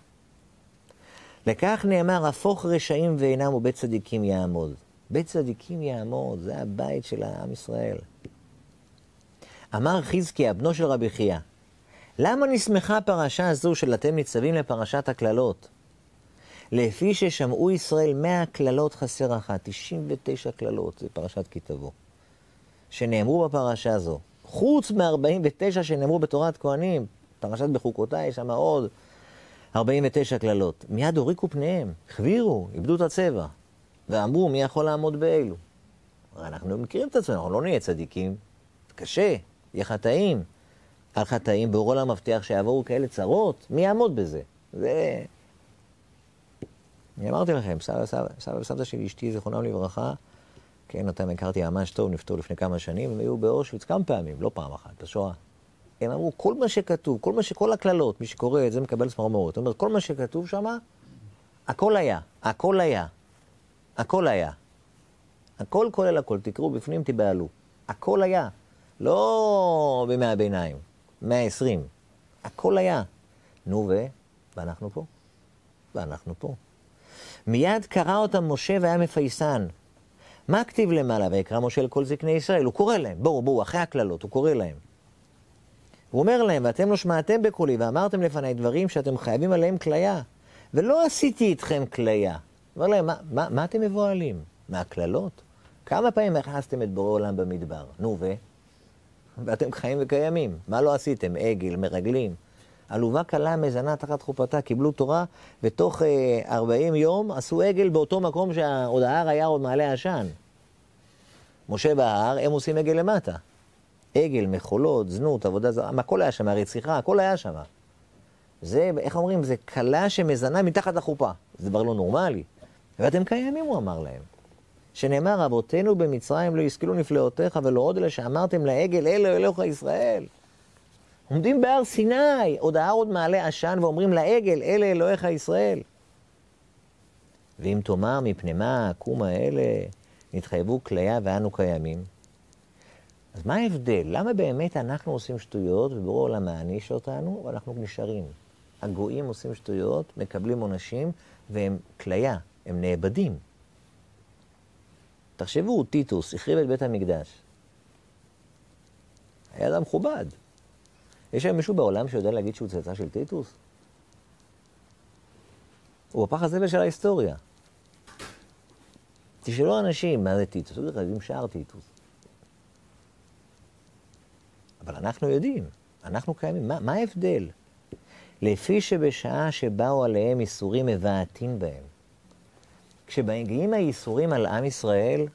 לכך נאמר, הפוך רשעים ואינם ובית צדיקים יעמוד. בית צדיקים יעמוד, זה הבית של העם ישראל. אמר חזקיה, בנו של רבי חייא, למה נסמכה הפרשה הזו של אתם ניצבים לפרשת הכללות? לפי ששמעו ישראל מאה כללות חסר אחת, תשעים ותשע כללות, זה פרשת כי תבוא, שנאמרו בפרשה הזו. חוץ מ-ארבעים ותשע שנאמרו בתורת כהנים, פרשת בחוקותיי, יש שם עוד ארבעים ותשע כללות. מיד הוריקו פניהם, חבירו, איבדו את הצבע, ואמרו מי יכול לעמוד באלו. אנחנו מכירים את עצמנו, אנחנו לא נהיה צדיקים, קשה, יהיה חטאים. על חטאים בורא עולם מבטיח שיעברו כאלה צרות, מי יעמוד בזה? זה... אני אמרתי לכם, סבא, סבא, סבא וסבתא של אשתי, זיכרונם לברכה, כן, אותם הכרתי ממש טוב, נפטרו לפני כמה שנים, הם היו באושוויץ כמה פעמים, לא פעם אחת, בשואה. הם אמרו, כל מה שכתוב, כל מה שכל הכללות, מי שקורא את זה מקבל צמרמורת. זאת אומרת, כל מה שכתוב שם, הכל היה, הכל היה, הכל היה. הכל כולל הכל, תקראו בפנים, תבעלו. הכל היה, לא בימי הביניים, מאה ועשרים. הכל היה. נו ו... ואנחנו פה. ואנחנו פה. מיד קרא אותם משה והיה מפייסן. מה כתיב למעלה? ויקרא משה לכל זקני ישראל. הוא קורא להם, בואו, בואו, אחרי הכללות, הוא קורא להם. הוא אומר להם, ואתם לא שמעתם בקולי, ואמרתם לפני דברים שאתם חייבים עליהם כליה. ולא עשיתי איתכם כליה. אומר להם, מה, מה, מה אתם מבועלים? מהכללות? כמה פעמים הכנסתם את בורא עולם במדבר? נו ו... ואתם חיים וקיימים. מה לא עשיתם? עגל, מרגלים. עלובה קלה מזנה תחת חופתה, קיבלו תורה, ותוך אה, ארבעים יום עשו עגל באותו מקום שעוד ההר היה עוד מעלה עשן. משה בהר, הם עושים עגל למטה. עגל, מחולות, זנות, עבודה זרה, הכל היה שם, הרציחה, הכל היה שם. זה, איך אומרים, זה קלה שמזנה מתחת לחופה. זה דבר לא נורמלי. ואתם קיימים, הוא אמר להם. שנאמר, רבותינו במצרים לא ישכילו נפלאותיך, ולא עוד אלה שאמרתם לעגל, אלו אלוהיך ישראל. עומדים בהר סיני, עוד ההר עוד מעלה עשן, ואומרים לעגל, אלה אלוהיך ישראל. ואם תאמר מפני מה העקום האלה נתחייבו כליה ואנו קיימים, אז מה ההבדל? למה באמת אנחנו עושים שטויות ובורא עולם מעניש אותנו ואנחנו נשארים? הגויים עושים שטויות, מקבלים עונשים והם כליה, הם נאבדים. תחשבו, טיטוס החריב את בית המקדש. היה אדם מכובד. יש היום מישהו בעולם שיודע להגיד שהוא צאצא של טיטוס? הוא הפח הזבל של ההיסטוריה. תשאלו אנשים מה זה טיטוס, הוא יודעים שער טיטוס. אבל אנחנו יודעים, אנחנו קיימים. מה, מה ההבדל? לפי שבשעה שבאו עליהם איסורים מבעטים בהם. כשבאים האיסורים על עם ישראל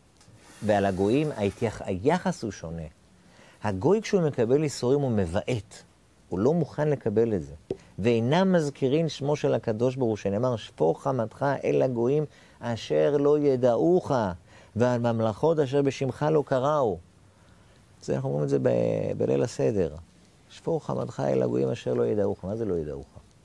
ועל הגויים, היחס הוא שונה. הגוי כשהוא מקבל איסורים הוא מבעט. הוא לא מוכן לקבל את זה. ואינם מזכירים שמו של הקדוש ברוך הוא, שנאמר, שפוך חמתך אל הגויים אשר לא ידעוך, ועל ממלכות אשר בשמך לא קראו. זה אנחנו אומרים את זה ב- בליל הסדר. שפוך חמתך אל הגויים אשר לא ידעוך. מה זה לא ידעוך?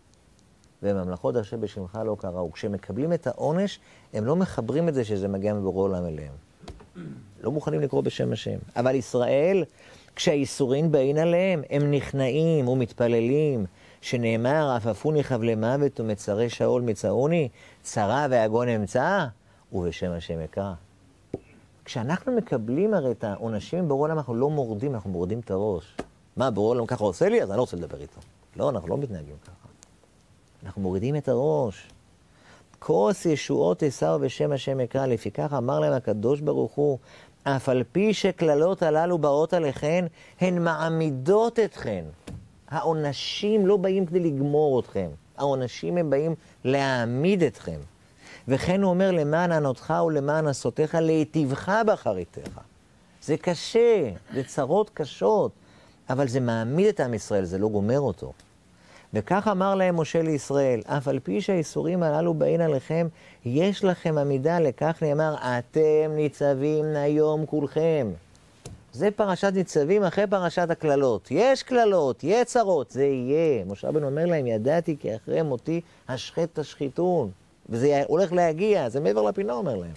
וממלכות אשר בשמך לא קראו. כשהם מקבלים את העונש, הם לא מחברים את זה שזה מגיע מבורא עולם אליהם. לא מוכנים לקרוא בשם השם. אבל ישראל, כשהאיסורים באים עליהם, הם נכנעים ומתפללים, שנאמר, עפפוני חבלי מוות ומצרי שאול מצאוני, צרה והגון אמצא, ובשם השם אקרא. כשאנחנו מקבלים הרי את העונשים בורא עולם, אנחנו לא מורדים, אנחנו מורדים את הראש. מה, בורא עולם ככה עושה לי? אז אני לא רוצה לדבר איתו. לא, אנחנו לא מתנהגים ככה. אנחנו מורידים את הראש. כוס ישועות אסר בשם השם אקרא, לפיכך אמר להם הקדוש ברוך הוא, אף על פי שכללות הללו באות עליכן, הן מעמידות אתכן. העונשים לא באים כדי לגמור אתכם. העונשים הם באים להעמיד אתכם. וכן הוא אומר, למען ענותך ולמען עשותיך, להיטיבך באחריתך. זה קשה, זה צרות קשות, אבל זה מעמיד את עם ישראל, זה לא גומר אותו. וכך אמר להם משה לישראל, אף על פי שהאיסורים הללו באים עליכם, יש לכם עמידה, לכך נאמר, אתם ניצבים היום כולכם. זה פרשת ניצבים אחרי פרשת הכללות. יש כללות, יש צרות, זה יהיה. משה רבנו אומר להם, ידעתי כי אחרי מותי השחט תשחיתון. וזה הולך להגיע, זה מעבר לפינה אומר להם.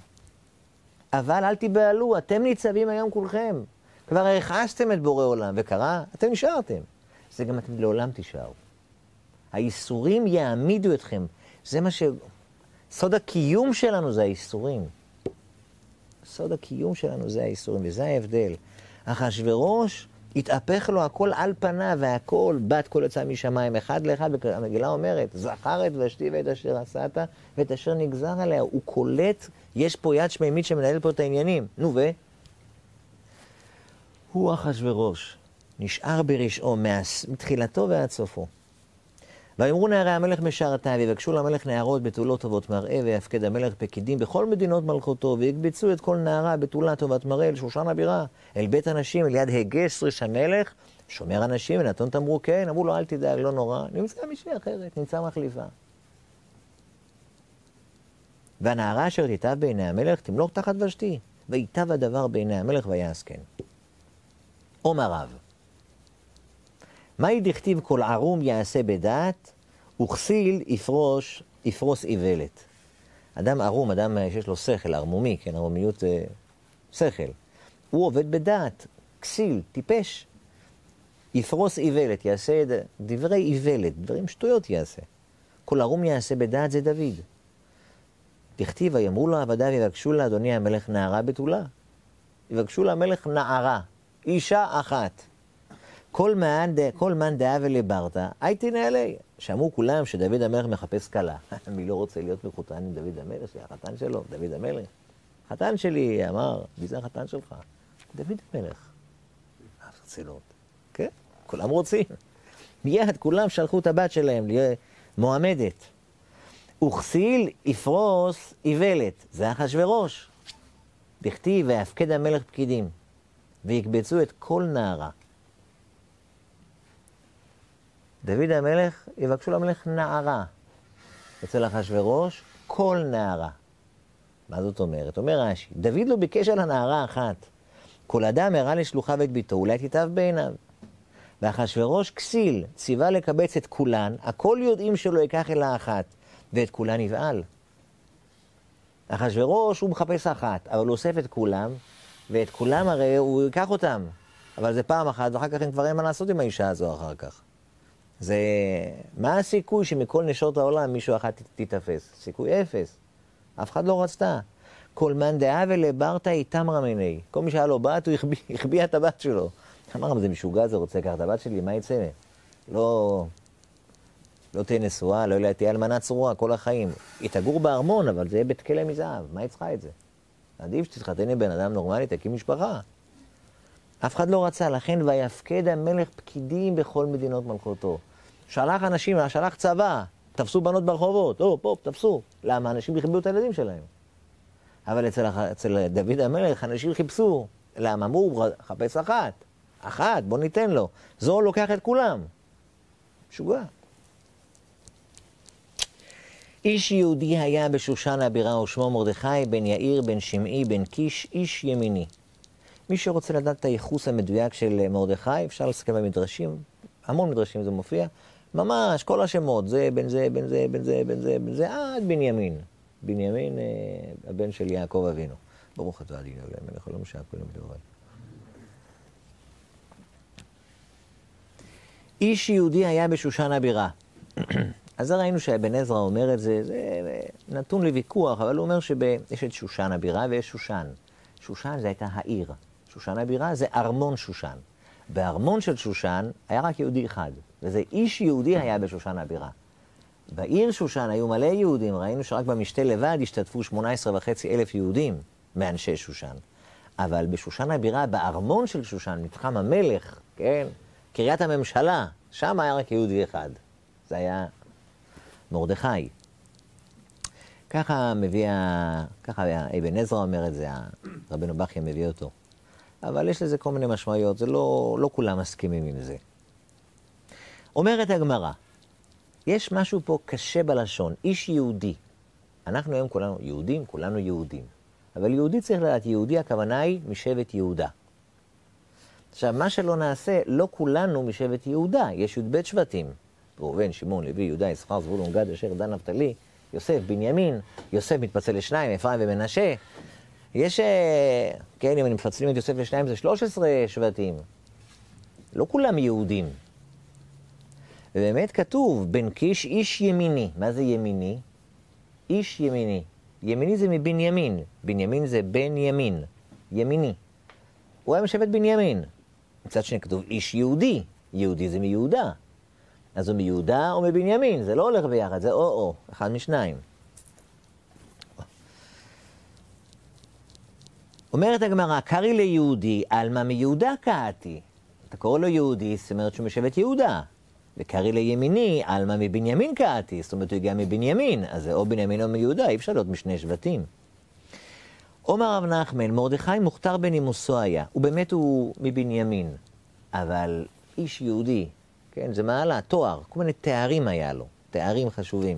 אבל אל תיבהלו, אתם ניצבים היום כולכם. כבר הרחשתם את בורא עולם, וקרה, אתם נשארתם. זה גם אתם לעולם תישארו. האיסורים יעמידו אתכם. זה מה ש... סוד הקיום שלנו זה האיסורים. סוד הקיום שלנו זה האיסורים, וזה ההבדל. אחשוורוש התהפך לו הכל על פניו, והכל, בת כל יצא משמיים, אחד לאחד, המגילה אומרת, זכר את ושתי ואת אשר עשת, ואת אשר נגזר עליה. הוא קולט, יש פה יד שמימית שמנהל פה את העניינים. נו ו? הוא אחשוורוש, נשאר ברשעו, מתחילתו ועד סופו. ויאמרו נערי המלך משרתיו, ויבקשו למלך נערות בתולות טובות מראה, ויפקד המלך פקידים בכל מדינות מלכותו, ויקבצו את כל נערה בתולה טובת מראה אל שושן הבירה, אל בית הנשים, אל יד הגש ריש המלך, שומר הנשים ונתון תמרו כן, אמרו לו אל תדאג, לא נורא, נמצא מישהי אחרת, נמצא מחליפה. והנערה אשר תיטב בעיני המלך תמלוך תחת ושתי, ויטב הדבר בעיני המלך ויעש כן. אומר רב, מהי דכתיב כל ערום יעשה בדעת, וכסיל יפרוש, יפרוס איוולת. אדם ערום, אדם שיש לו שכל, ערמומי, כן, ערמומיות אה, שכל. הוא עובד בדעת, כסיל, טיפש. יפרוס איוולת, יעשה דברי איוולת, דברים שטויות יעשה. כל ערום יעשה בדעת זה דוד. דכתיב, ויאמרו לו עבדיו, יבקשו לאדוני המלך נערה בתולה. יבקשו למלך נערה, אישה אחת. כל מן, כל מן דעה ולברתה, הייתי נעלי. שאמרו כולם שדוד המלך מחפש כלה. מי לא רוצה להיות מחותן עם דוד המלך? זה החתן שלו, דוד המלך. חתן שלי אמר, מי זה החתן שלך? דוד המלך. הרצינות. כן? כולם רוצים. מיד כולם שלחו את הבת שלהם להיות מועמדת. וכסיל יפרוס איוולת. זה אחשוורוש. דכתיב ויפקד המלך פקידים, ויקבצו את כל נערה. דוד המלך יבקשו למלך נערה. אצל אחשוורוש, כל נערה. מה זאת אומרת? אומר רש"י, דוד לא ביקש על הנערה אחת. כל אדם הראה לשלוחיו את ביתו, אולי תיטב בעיניו. ואחשוורוש כסיל, ציווה לקבץ את כולן, הכל יודעים שלא ייקח אלא אחת, ואת כולן יבעל. אחשוורוש הוא מחפש אחת, אבל הוא אוסף את כולם, ואת כולם הרי הוא ייקח אותם. אבל זה פעם אחת, ואחר כך אין כבר אין מה לעשות עם האישה הזו אחר כך. זה, מה הסיכוי שמכל נשות העולם מישהו אחת תתאפס? סיכוי אפס. אף אחד לא רצתה. כל מן דעה ולברתה איתם רמיני. כל מי שהיה לו בת, הוא החביא, החביא את הבת שלו. אמר, זה משוגע, זה רוצה לקחת את הבת שלי, מה יצא? לא, לא תהיה נשואה, לא תהיה אלמנה צרורה, כל החיים. היא תגור בארמון, אבל זה יהיה בית כלא מזהב. מה היא צריכה את זה? עדיף שתתחתן עם בן אדם נורמלי, תקים משפחה. אף אחד לא רצה, לכן ויפקד המלך פקידים בכל מדינות מלכותו. שלח אנשים, שלח צבא, תפסו בנות ברחובות, או, פה, תפסו. למה? אנשים חיפשו את הילדים שלהם. אבל אצל, אצל דוד המלך אנשים חיפשו. למה? אמרו, חפש אחת. אחת, בוא ניתן לו. זו לוקח את כולם. משוגע. איש יהודי היה בשושן הבירה ושמו מרדכי, בן יאיר, בן שמעי, בן קיש, איש ימיני. מי שרוצה לדעת את הייחוס המדויק של מרדכי, אפשר לסכם במדרשים, המון מדרשים זה מופיע, ממש כל השמות, זה, בין זה, בין זה, בין זה, בין זה, בין זה, עד בנימין. בנימין, אה, הבן של יעקב אבינו. ברוך אתה אדינו אלוהים מלך העולם שהכול מדברי. איש יהודי היה בשושן הבירה. אז ראינו שאבן עזרא אומר את זה, זה נתון לוויכוח, אבל הוא אומר שיש את שושן הבירה ויש שושן. שושן זה הייתה העיר. שושן הבירה זה ארמון שושן. בארמון של שושן היה רק יהודי אחד, וזה איש יהודי היה בשושן הבירה. בעיר שושן היו מלא יהודים, ראינו שרק במשתה לבד השתתפו שמונה עשרה וחצי אלף יהודים מאנשי שושן. אבל בשושן הבירה, בארמון של שושן, מתחם המלך, כן, קריית הממשלה, שם היה רק יהודי אחד. זה היה מרדכי. ככה מביא, ככה אבן עזרא אומר את זה, רבנו בכיה מביא אותו. אבל יש לזה כל מיני משמעויות, זה לא, לא כולם מסכימים עם זה. אומרת הגמרא, יש משהו פה קשה בלשון, איש יהודי. אנחנו היום כולנו יהודים, כולנו יהודים. אבל יהודי צריך לדעת, יהודי הכוונה היא משבט יהודה. עכשיו, מה שלא נעשה, לא כולנו משבט יהודה, יש י"ב שבטים. ראובן, שמעון, לוי, יהודה, יששכר, זבולון, גד, אשר, דן, נפתלי, יוסף, בנימין, יוסף מתפצל לשניים, אפרים ומנשה. יש, כן, אם אני מפצלים את יוסף לשניים, זה שלוש עשרה שבטים. לא כולם יהודים. ובאמת כתוב, בן קיש איש ימיני. מה זה ימיני? איש ימיני. ימיני זה מבנימין. בנימין זה בן ימין. ימיני. הוא היה משבט בנימין. מצד שני כתוב איש יהודי, יהודי זה מיהודה. אז הוא מיהודה או מבנימין, זה לא הולך ביחד, זה או-או, אחד משניים. אומרת הגמרא, קרי ליהודי, אלמה מיהודה קראתי. אתה קורא לו יהודי, זאת אומרת שהוא משבט יהודה. וקרי לימיני, אלמה מבנימין קראתי, זאת אומרת הוא הגיע מבנימין, אז זה או בנימין או מיהודה, אי אפשר להיות משני שבטים. אומר רב נחמן, מרדכי מוכתר בנימוסו היה, ובאמת הוא מבנימין, אבל איש יהודי, כן, זה מעלה, תואר, כל מיני תארים היה לו, תארים חשובים.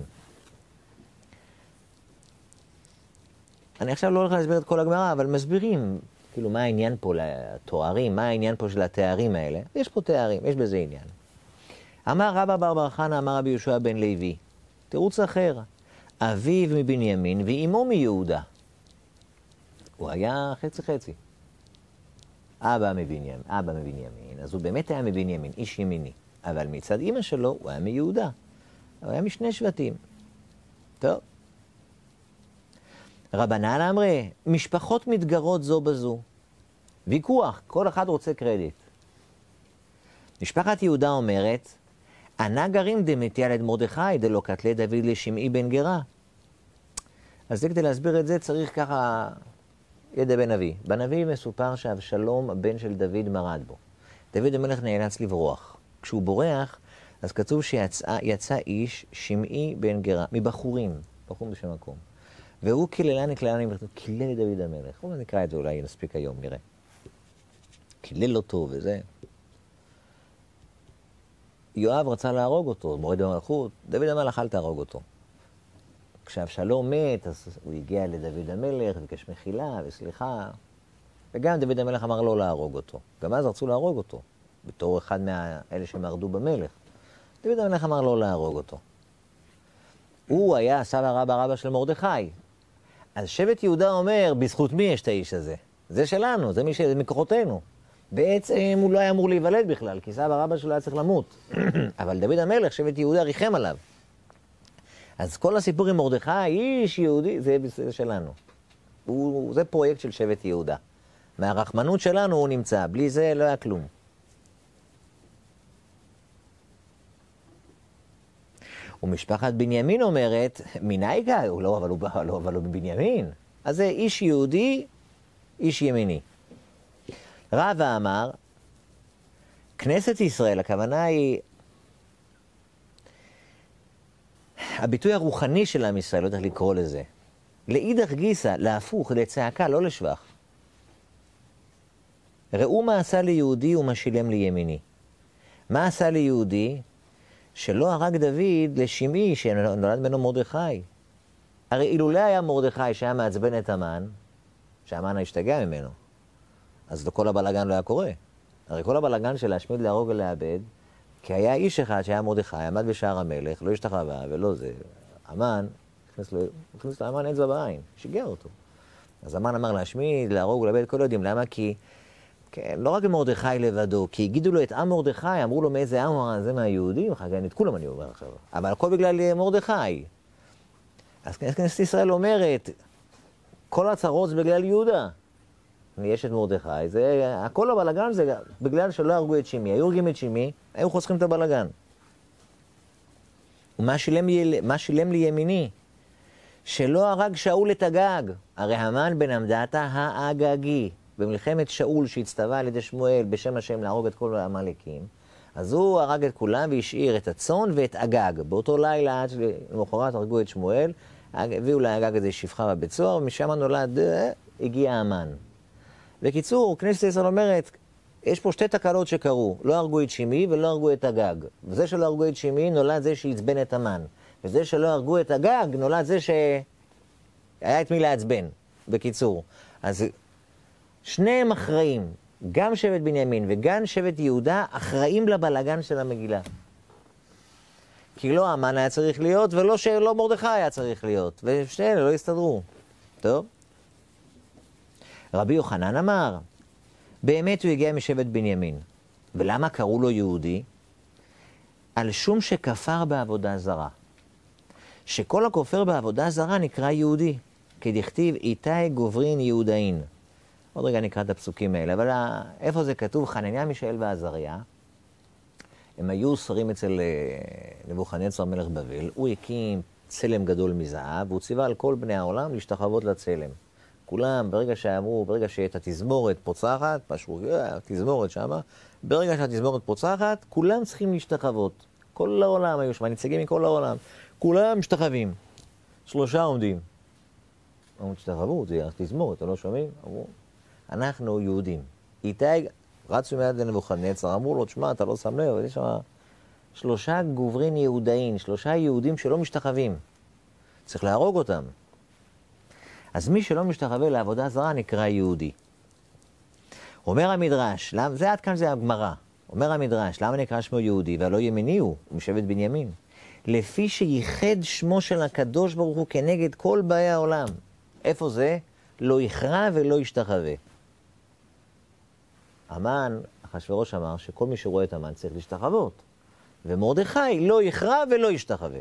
אני עכשיו לא הולך להסביר את כל הגמרא, אבל מסבירים, כאילו, מה העניין פה לתוארים, מה העניין פה של התארים האלה. יש פה תארים, יש בזה עניין. אמר רבא בר בר חנא, אמר רבי יהושע בן לוי, תירוץ אחר, אביו מבנימין ואימו מיהודה. הוא היה חצי חצי. אבא מבנימין, אבא מבנימין, אז הוא באמת היה מבנימין, איש ימיני. אבל מצד אמא שלו הוא היה מיהודה. הוא היה משני שבטים. טוב. רבנן אמרי, משפחות מתגרות זו בזו. ויכוח, כל אחד רוצה קרדיט. משפחת יהודה אומרת, ענה גרים דמתיה לד מרדכי, דלא קטלי דוד לשמעי בן גרה. אז זה כדי להסביר את זה צריך ככה ידע בן נביא. בנביא מסופר שאבשלום הבן של דוד מרד בו. דוד המלך נאלץ לברוח. כשהוא בורח, אז כתוב שיצא איש שמעי בן גרה, מבחורים, בחורים בשם מקום. והוא קיללה נקללה נמלכתו, קילל לדוד המלך. בואו נקרא את זה, אולי נספיק היום, נראה. קילל אותו וזה. יואב רצה להרוג אותו, מורד במלכות, דוד המלך אל תהרוג אותו. כשאבשלום מת, אז הוא הגיע לדוד המלך, ביקש מחילה וסליחה, וגם דוד המלך אמר לא להרוג אותו. גם אז רצו להרוג אותו, בתור אחד מאלה שמרדו במלך. דוד המלך אמר לא להרוג אותו. הוא היה סבא רבא רבא של מרדכי. אז שבט יהודה אומר, בזכות מי יש את האיש הזה? זה שלנו, זה, ש... זה מכוחותינו. בעצם הוא לא היה אמור להיוולד בכלל, כי סבא רבא שלו היה צריך למות. אבל דוד המלך, שבט יהודה, ריחם עליו. אז כל הסיפור עם מרדכי, איש יהודי, זה, זה שלנו. הוא, זה פרויקט של שבט יהודה. מהרחמנות שלנו הוא נמצא, בלי זה לא היה כלום. ומשפחת בנימין אומרת, מנייקה? הוא לא, אבל הוא, לא, אבל הוא בבנימין. אז זה איש יהודי, איש ימיני. רבא אמר, כנסת ישראל, הכוונה היא, הביטוי הרוחני של עם ישראל, לא יודע לקרוא לזה. לאידך גיסא, להפוך, לצעקה, לא לשבח. ראו מה עשה ליהודי ומה שילם לימיני. מה עשה ליהודי? שלא הרג דוד לשמעי שנולד בנו מרדכי. הרי אילולא היה מרדכי שהיה מעצבן את המן, שהמן השתגע ממנו, אז כל הבלגן לא היה קורה. הרי כל הבלגן של להשמיד, להרוג ולאבד, כי היה איש אחד שהיה מרדכי, עמד בשער המלך, לא השתחווה ולא זה. המן, הכניס לאמן אצבע בעין, שיגע אותו. אז המן אמר להשמיד, להרוג ולאבד, כל יודעים. למה? כי כן, לא רק מרדכי לבדו, כי הגידו לו את עם מרדכי, אמרו לו מאיזה עם, זה מהיהודים, חגן את כולם אני אומר עכשיו. אבל הכל בגלל מרדכי. אז כנסת ישראל אומרת, כל הצרות זה בגלל יהודה. יש את מרדכי, זה, הכל הבלגן זה בגלל שלא הרגו את שמי. היו הרגים את שמי, היו חוסכים את הבלגן. ומה שילם, מה שילם לימיני? שלא הרג שאול את הגג. הרי המן בן עמדתה האגגי. במלחמת שאול שהצטווה על ידי שמואל בשם השם להרוג את כל העמלקים, אז הוא הרג את כולם והשאיר את הצאן ואת אגג. באותו לילה, עד למחרת הרגו את שמואל, הביאו לאגג איזה שפחה בבית סוהר, ומשם נולד, הגיע המן. בקיצור, כנסת ישראל אומרת, יש פה שתי תקלות שקרו, לא הרגו את שמי ולא הרגו את אגג. וזה שלא הרגו את שמי נולד זה שהצבן את המן. וזה שלא הרגו את אגג נולד זה שהיה את מי לעצבן. בקיצור, אז שניהם אחראים, גם שבט בנימין וגם שבט יהודה, אחראים לבלגן של המגילה. כי לא המן היה צריך להיות, ולא שלא מרדכי היה צריך להיות. ושני אלה לא הסתדרו. טוב? רבי יוחנן אמר, באמת הוא הגיע משבט בנימין. ולמה קראו לו יהודי? על שום שכפר בעבודה זרה. שכל הכופר בעבודה זרה נקרא יהודי. כדכתיב איתי גוברין יהודאין. עוד רגע נקרא את הפסוקים האלה, אבל איפה זה כתוב? חנניה, מישאל ועזריה, הם היו שרים אצל נבוכדנצר מלך בבל, הוא הקים צלם גדול מזהב, והוא ציווה על כל בני העולם להשתחוות לצלם. כולם, ברגע שאמרו, ברגע שאת התזמורת פוצחת, משהו, תזמורת שמה, ברגע שהתזמורת פוצחת, כולם צריכים להשתחוות. כל העולם היו שם, נציגים מכל העולם. כולם משתחווים. שלושה עומדים. אמרו, תשתחוו, זה תזמורת, אתם לא שומעים? אמרו, אנחנו יהודים. איתי רצו מיד לנבוכדנצר, אמרו לו, תשמע, אתה לא שם לב, יש שם שלושה גוברין יהודאים, שלושה יהודים שלא משתחווים. צריך להרוג אותם. אז מי שלא משתחווה לעבודה זרה נקרא יהודי. אומר המדרש, למ... זה עד כאן זה הגמרא. אומר המדרש, למה נקרא שמו יהודי? והלא ימיני הוא, הוא משבט בנימין. לפי שייחד שמו של הקדוש ברוך הוא כנגד כל באי העולם. איפה זה? לא יכרע ולא ישתחווה. המן, אחשוורוש אמר שכל מי שרואה את המן צריך להשתחוות. ומרדכי לא יכרע ולא ישתחווה.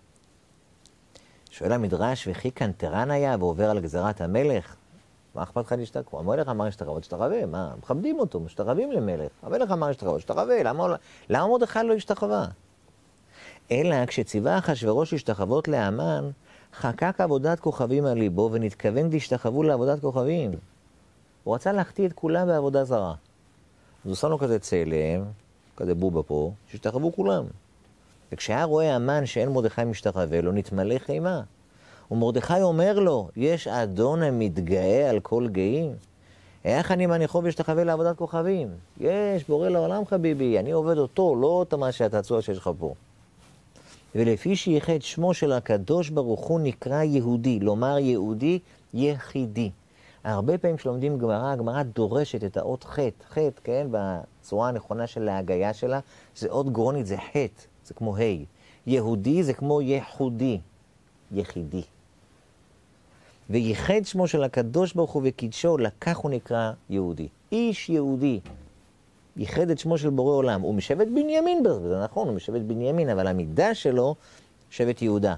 שואל המדרש, וכי קנטרן היה ועובר על גזירת המלך? מה אכפת לך להשתחוות? המלך אמר להשתחוות, שתחווה, מה? מכבדים אותו, משתחווים למלך. המלך אמר להשתחוות, שתחווה, למה, למה מרדכי לא השתחווה? אלא כשציווה אחשוורוש להשתחוות להמן, חקק עבודת כוכבים על ליבו ונתכוון להשתחוו לעבודת כוכבים. הוא רצה להחטיא את כולם בעבודה זרה. אז הוא שם לו כזה צלם, כזה בובה פה, שהשתחוו כולם. וכשהיה רואה המן שאין מרדכי משתחווה לו, נתמלא חימה. ומרדכי אומר לו, יש אדון המתגאה על כל גאים? איך אני מניחו וישתחווה לעבודת כוכבים? יש, בורא לעולם חביבי, אני עובד אותו, לא את מה שהתעצוע שיש לך פה. ולפי שייחד שמו של הקדוש ברוך הוא נקרא יהודי, לומר יהודי יחידי. הרבה פעמים שלומדים גמרא, הגמרא דורשת את האות חטא, חטא, כן, בצורה הנכונה של ההגייה שלה, זה אות גרונית, זה חטא, זה כמו ה'. יהודי זה כמו יחודי, יחידי. וייחד שמו של הקדוש ברוך הוא וקידשו, לקח הוא נקרא יהודי. איש יהודי. ייחד את שמו של בורא עולם. הוא משבט בנימין, זה נכון, הוא משבט בנימין, אבל המידה שלו שבט יהודה.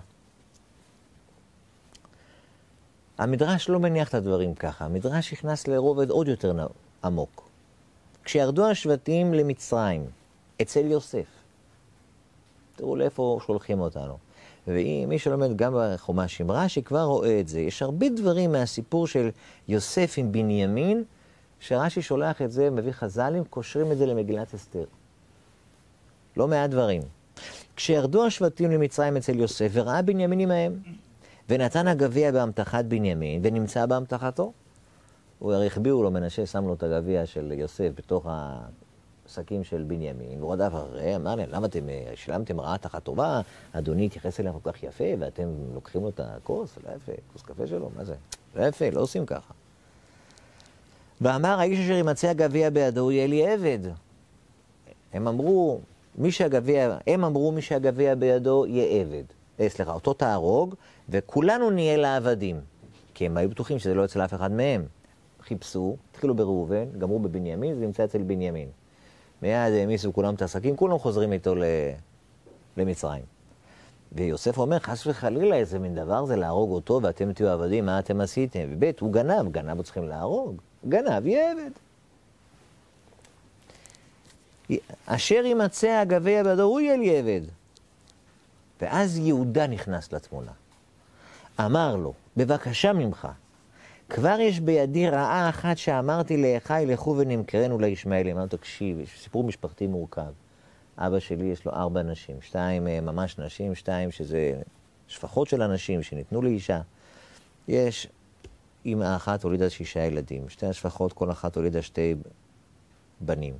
המדרש לא מניח את הדברים ככה. המדרש נכנס לרובד עוד יותר עמוק. כשירדו השבטים למצרים, אצל יוסף, תראו לאיפה שולחים אותנו. ומי שלומד גם בחומשים, רש"י כבר רואה את זה. יש הרבה דברים מהסיפור של יוסף עם בנימין, שרש"י שולח את זה, מביא חז"לים, קושרים את זה למגילת אסתר. לא מעט דברים. כשירדו השבטים למצרים אצל יוסף, וראה בנימין עמהם, ונתן הגביע באמתחת בנימין, ונמצא באמתחתו. הוא הרחביאו לו, מנשה שם לו את הגביע של יוסף בתוך השקים של בנימין, והוא רדף אחרי, אמר להם, למה אתם שילמתם רעה תחת טובה? אדוני התייחס אליהם כל כך יפה, ואתם לוקחים לו את הכוס, לא יפה, כוס קפה שלו, מה זה? לא יפה, לא עושים ככה. ואמר, האיש אשר ימצא הגביע בידו, הוא יהיה לי עבד. הם אמרו, מי שהגביע, הם אמרו, מי שהגביע בידו יהיה עבד. אה, סליחה, אותו תהרוג, וכולנו נהיה לעבדים. כי הם היו בטוחים שזה לא אצל אף אחד מהם. חיפשו, התחילו בראובן, גמרו בבנימין, זה נמצא אצל בנימין. מיד העמיסו כולם את העסקים, כולם חוזרים איתו ל... למצרים. ויוסף אומר, חס וחלילה, איזה מין דבר זה להרוג אותו, ואתם תהיו עבדים, מה אתם עשיתם? ובית, הוא גנב, גנב הוא צריכים להרוג. גנב, יהיה עבד. אשר ימצא הגביע בידו, הוא יהיה לי עבד. ואז יהודה נכנס לתמונה. אמר לו, בבקשה ממך, כבר יש בידי רעה אחת שאמרתי לאחי, לכו ונמכרנו לישמעאלים. אמרנו, תקשיב, יש סיפור משפחתי מורכב. אבא שלי יש לו ארבע נשים, שתיים ממש נשים, שתיים שזה שפחות של אנשים שניתנו לאישה. יש אמא אחת הולידה שישה ילדים, שתי השפחות, כל אחת הולידה שתי בנים.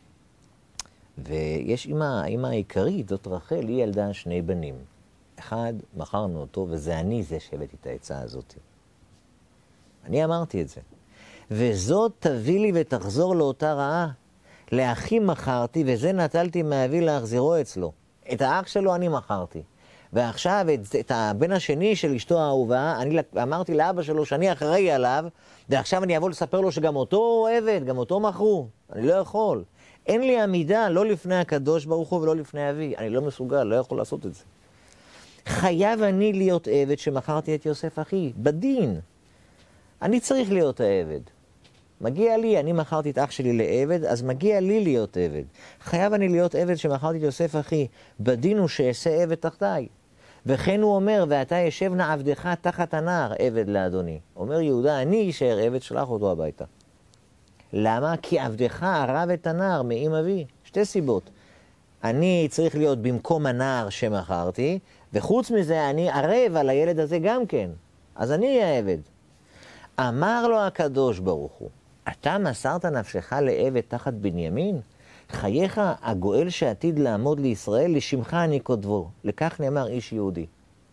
ויש אמא, אמא העיקרית, זאת רחל, היא ילדה שני בנים. אחד, מכרנו אותו, וזה אני זה שהבאתי את העצה הזאת. אני אמרתי את זה. וזאת תביא לי ותחזור לאותה רעה. לאחי מכרתי, וזה נטלתי מאבי להחזירו אצלו. את האח שלו אני מכרתי. ועכשיו את, את הבן השני של אשתו האהובה, אני אמרתי לאבא שלו שאני אחראי עליו, ועכשיו אני אבוא לספר לו שגם אותו עבד, גם אותו מכרו. אני לא יכול. אין לי עמידה, לא לפני הקדוש ברוך הוא ולא לפני אבי. אני לא מסוגל, לא יכול לעשות את זה. חייב אני להיות עבד שמכרתי את יוסף אחי, בדין. אני צריך להיות העבד. מגיע לי, אני מכרתי את אח שלי לעבד, אז מגיע לי להיות עבד. חייב אני להיות עבד שמכרתי את יוסף אחי, בדין הוא שאעשה עבד תחתיי. וכן הוא אומר, ואתה ישב נא עבדך תחת הנער, עבד לאדוני. אומר יהודה, אני אשאר עבד, שלח אותו הביתה. למה? כי עבדך ערב את הנער מאם אבי. שתי סיבות. אני צריך להיות במקום הנער שמכרתי, וחוץ מזה אני ערב על הילד הזה גם כן. אז אני אהיה עבד. אמר לו הקדוש ברוך הוא, אתה מסרת נפשך לעבד תחת בנימין? חייך הגואל שעתיד לעמוד לישראל, לשמך אני כותבו. לכך נאמר איש יהודי.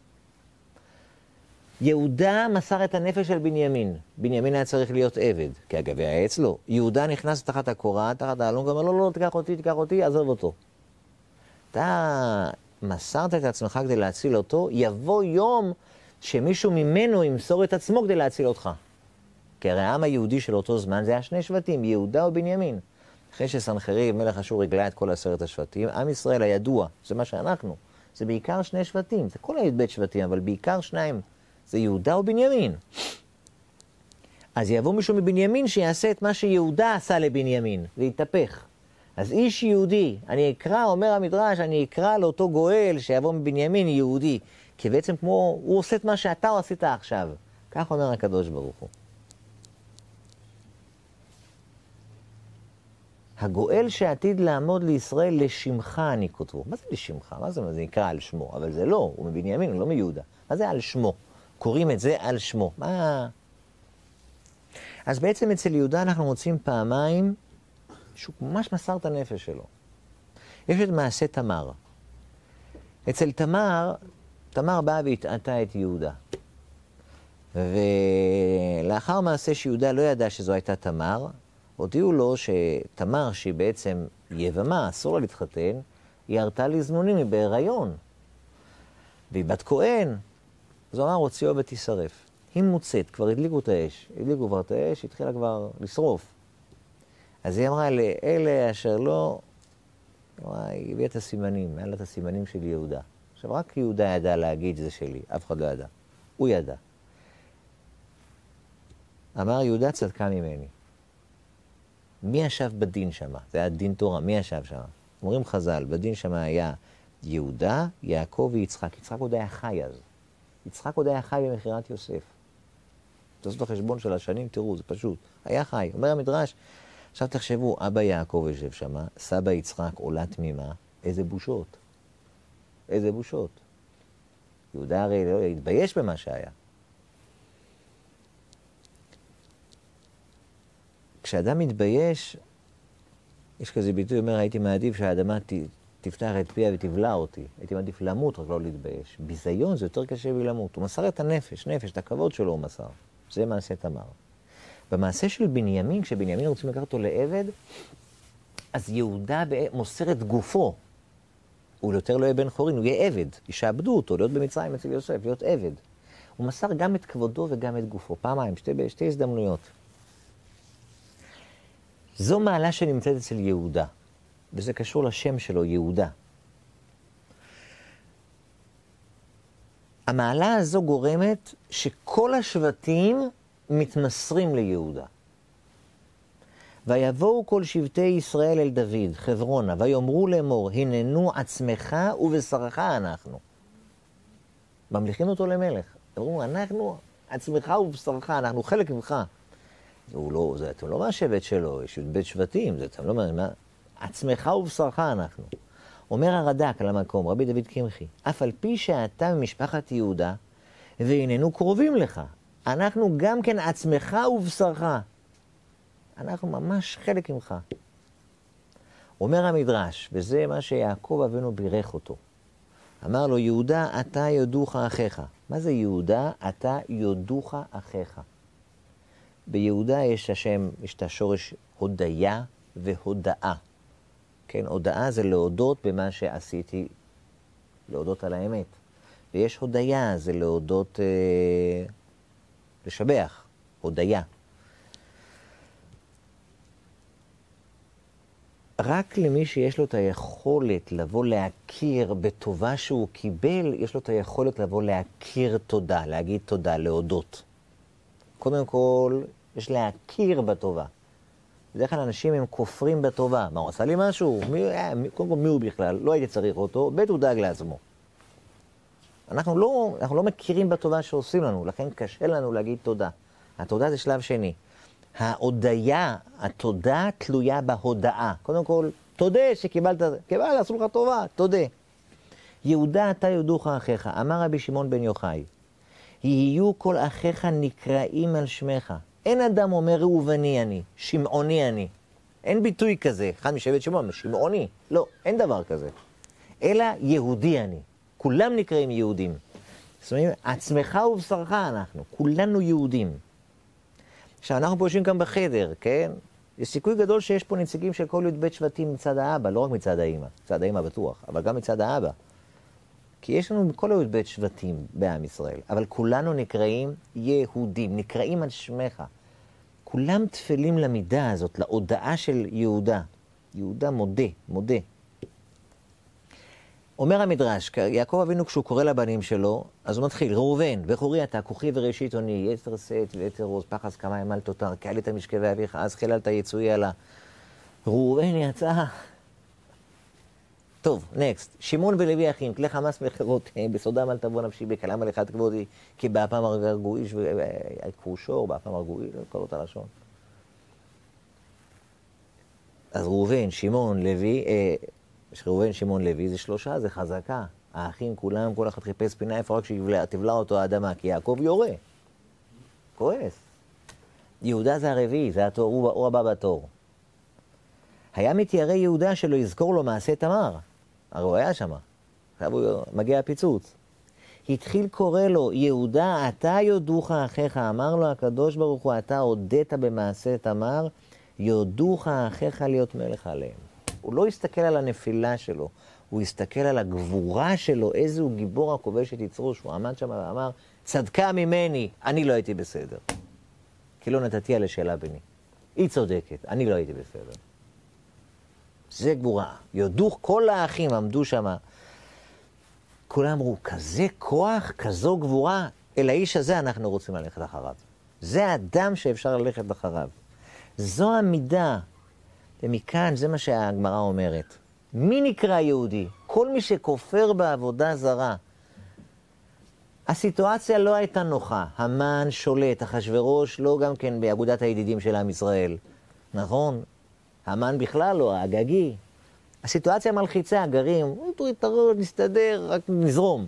יהודה מסר את הנפש של בנימין. בנימין היה צריך להיות עבד, כי אגב היה אצלו. יהודה נכנס תחת הקורה, תחת האלונקה, אמר לו, לא, לא, תיקח אותי, תיקח אותי, עזוב אותו. אתה מסרת את עצמך כדי להציל אותו, יבוא יום שמישהו ממנו ימסור את עצמו כדי להציל אותך. כי הרי העם היהודי של אותו זמן זה היה שני שבטים, יהודה ובנימין. אחרי שסנחריב, מלך אשור, הגלה את כל עשרת השבטים, עם ישראל הידוע, זה מה שאנחנו, זה בעיקר שני שבטים, זה כל הי"ב שבטים, אבל בעיקר שניים, זה יהודה ובנימין. אז יבוא מישהו מבנימין שיעשה את מה שיהודה עשה לבנימין, ויתהפך. אז איש יהודי, אני אקרא, אומר המדרש, אני אקרא לאותו גואל שיבוא מבנימין יהודי, כי בעצם כמו, הוא עושה את מה שאתה עשית עכשיו. כך אומר הקדוש ברוך הוא. הגואל שעתיד לעמוד לישראל, לשמך אני כותבו. מה זה לשמך? מה זה? זה נקרא על שמו, אבל זה לא, הוא מבנימין, הוא לא מיהודה. מה זה על שמו? קוראים את זה על שמו. מה? אז בעצם אצל יהודה אנחנו מוצאים פעמיים שהוא ממש מסר את הנפש שלו. יש את מעשה תמר. אצל תמר, תמר באה והתעתה את יהודה. ולאחר מעשה שיהודה לא ידע שזו הייתה תמר, הודיעו לו שתמר, שהיא בעצם יבמה, אסור לה להתחתן, היא הרתה לזנונים, היא בהיריון. והיא בת כהן. אז הוא אמר, הוציאו ותשרף. היא מוצאת, כבר הדליקו את האש. הדליקו כבר את האש, התחילה כבר לשרוף. אז היא אמרה לאלה אשר לא, היא הביאה את הסימנים, היה לה את הסימנים של יהודה. עכשיו, רק יהודה ידע להגיד זה שלי, אף אחד לא ידע. הוא ידע. אמר, יהודה צדקה ממני. מי ישב בדין שמה? זה היה דין תורה, מי ישב שמה? אומרים חז"ל, בדין שמה היה יהודה, יעקב ויצחק. יצחק עוד היה חי אז. יצחק עוד היה חי במכירת יוסף. תעשו את החשבון של השנים, תראו, זה פשוט. היה חי. אומר המדרש, עכשיו תחשבו, אבא יעקב יושב שמה, סבא יצחק עולה תמימה, איזה בושות. איזה בושות. יהודה הרי לא התבייש במה שהיה. כשאדם מתבייש, יש כזה ביטוי, אומר, הייתי מעדיף שהאדמה ת, תפתח את פיה ותבלע אותי. הייתי מעדיף למות, רק לא להתבייש. ביזיון זה יותר קשה מלמות. הוא מסר את הנפש, נפש, את הכבוד שלו הוא מסר. זה מעשה תמר. במעשה של בנימין, כשבנימין רוצים לקחת אותו לעבד, אז יהודה מוסר את גופו. הוא יותר לא יהיה בן חורין, הוא יהיה עבד. ישעבדו אותו, להיות במצרים אצל יוסף, להיות עבד. הוא מסר גם את כבודו וגם את גופו. פעמיים, שתי, שתי הזדמנויות. זו מעלה שנמצאת אצל יהודה, וזה קשור לשם שלו, יהודה. המעלה הזו גורמת שכל השבטים מתמסרים ליהודה. ויבואו כל שבטי ישראל אל דוד, חברונה, ויאמרו לאמור, הננו עצמך ובשרך אנחנו. ממליכים אותו למלך. אמרו, אנחנו עצמך ובשרך, אנחנו חלק ממך. הוא לא, זה, אתם לא מהשבט שלו, יש בית שבטים, זה, אתם לא מה, עצמך ובשרך אנחנו. אומר הרד"ק על המקום, רבי דוד קמחי, אף על פי שאתה ממשפחת יהודה, והננו קרובים לך, אנחנו גם כן עצמך ובשרך. אנחנו ממש חלק ממך. אומר המדרש, וזה מה שיעקב אבינו בירך אותו. אמר לו, יהודה, אתה יודוך אחיך. מה זה יהודה? אתה יודוך אחיך. ביהודה יש השם, יש את השורש הודיה והודאה. כן, הודאה זה להודות במה שעשיתי, להודות על האמת. ויש הודיה, זה להודות, אה, לשבח, הודיה. רק למי שיש לו את היכולת לבוא להכיר בטובה שהוא קיבל, יש לו את היכולת לבוא להכיר תודה, להגיד תודה, להודות. קודם כל, יש להכיר בטובה. בדרך כלל אנשים הם כופרים בטובה. מה, הוא עשה לי משהו? מי, אה, קודם כל, מי הוא בכלל? לא הייתי צריך אותו, בית הוא דאג לעצמו. אנחנו לא, אנחנו לא מכירים בטובה שעושים לנו, לכן קשה לנו להגיד תודה. התודה זה שלב שני. ההודיה, התודה תלויה בהודאה. קודם כל, תודה שקיבלת, קיבלת, עשו לך טובה, תודה. יהודה אתה יודוך אחיך, אמר רבי שמעון בן יוחאי, יהיו כל אחיך נקראים על שמך. אין אדם אומר ראובני אני, שמעוני אני. אין ביטוי כזה, אחד משבט שמעון, שמעוני. לא, אין דבר כזה. אלא יהודי אני. כולם נקראים יהודים. זאת אומרת, עצמך ובשרך אנחנו, כולנו יהודים. עכשיו, אנחנו פה יושבים כאן בחדר, כן? יש סיכוי גדול שיש פה נציגים של כל י"ב שבטים מצד האבא, לא רק מצד האמא, מצד האמא בטוח, אבל גם מצד האבא. כי יש לנו כל הי"ב שבטים בעם ישראל, אבל כולנו נקראים יהודים, נקראים על שמך. כולם תפלים למידה הזאת, להודעה של יהודה. יהודה מודה, מודה. אומר המדרש, יעקב אבינו כשהוא קורא לבנים שלו, אז הוא מתחיל, ראובן, בכורי אתה, כוכי וראשית עוני, יתר שאת ויתר עוז, פחז כמה ימל תותר, קהלת משכבי אביך, אז חיללת יצואי עלה. ראובן יצא. טוב, נקסט. שמעון ולוי אחים, כלי חמאס מחירותיהם, בסודם אל תבוא נפשי בקלם על אחד כבודי, כי באפם הרגו איש ויקחו שור, באפם הרגו איש, כל אותה לשון. אז ראובן, שמעון, לוי, אה, ראובן, שמעון, לוי, זה שלושה, זה חזקה. האחים כולם, כל אחד חיפש פינה, איפה רק שתבלע אותו האדמה, כי יעקב יורה. כועס. יהודה זה הרביעי, זה התור, הוא, הוא הבא בתור. היה מתיירא יהודה שלא יזכור לו מעשה תמר. הרי הוא היה שם. עכשיו הוא מגיע הפיצוץ. התחיל קורא לו, יהודה, אתה יודוך אחיך, אמר לו הקדוש ברוך הוא, אתה הודית במעשה תמר, יודוך אחיך להיות מלך עליהם. הוא לא הסתכל על הנפילה שלו, הוא הסתכל על הגבורה שלו, איזה הוא גיבור הכובש את יצרו, שהוא עמד שם ואמר, צדקה ממני, אני לא הייתי בסדר. כי לא נתתי על השאלה בני. היא צודקת, אני לא הייתי בסדר. זה גבורה. יודוך, כל האחים עמדו שם. כולם אמרו, כזה כוח, כזו גבורה, אל האיש הזה אנחנו רוצים ללכת אחריו. זה האדם שאפשר ללכת אחריו. זו המידה. ומכאן זה מה שהגמרא אומרת. מי נקרא יהודי? כל מי שכופר בעבודה זרה. הסיטואציה לא הייתה נוחה. המן שולט, אחשוורוש לא גם כן באגודת הידידים של עם ישראל. נכון? המן בכלל לא, הגגי. הסיטואציה מלחיצה, הגרים, תוריד את הראש, נסתדר, רק נזרום.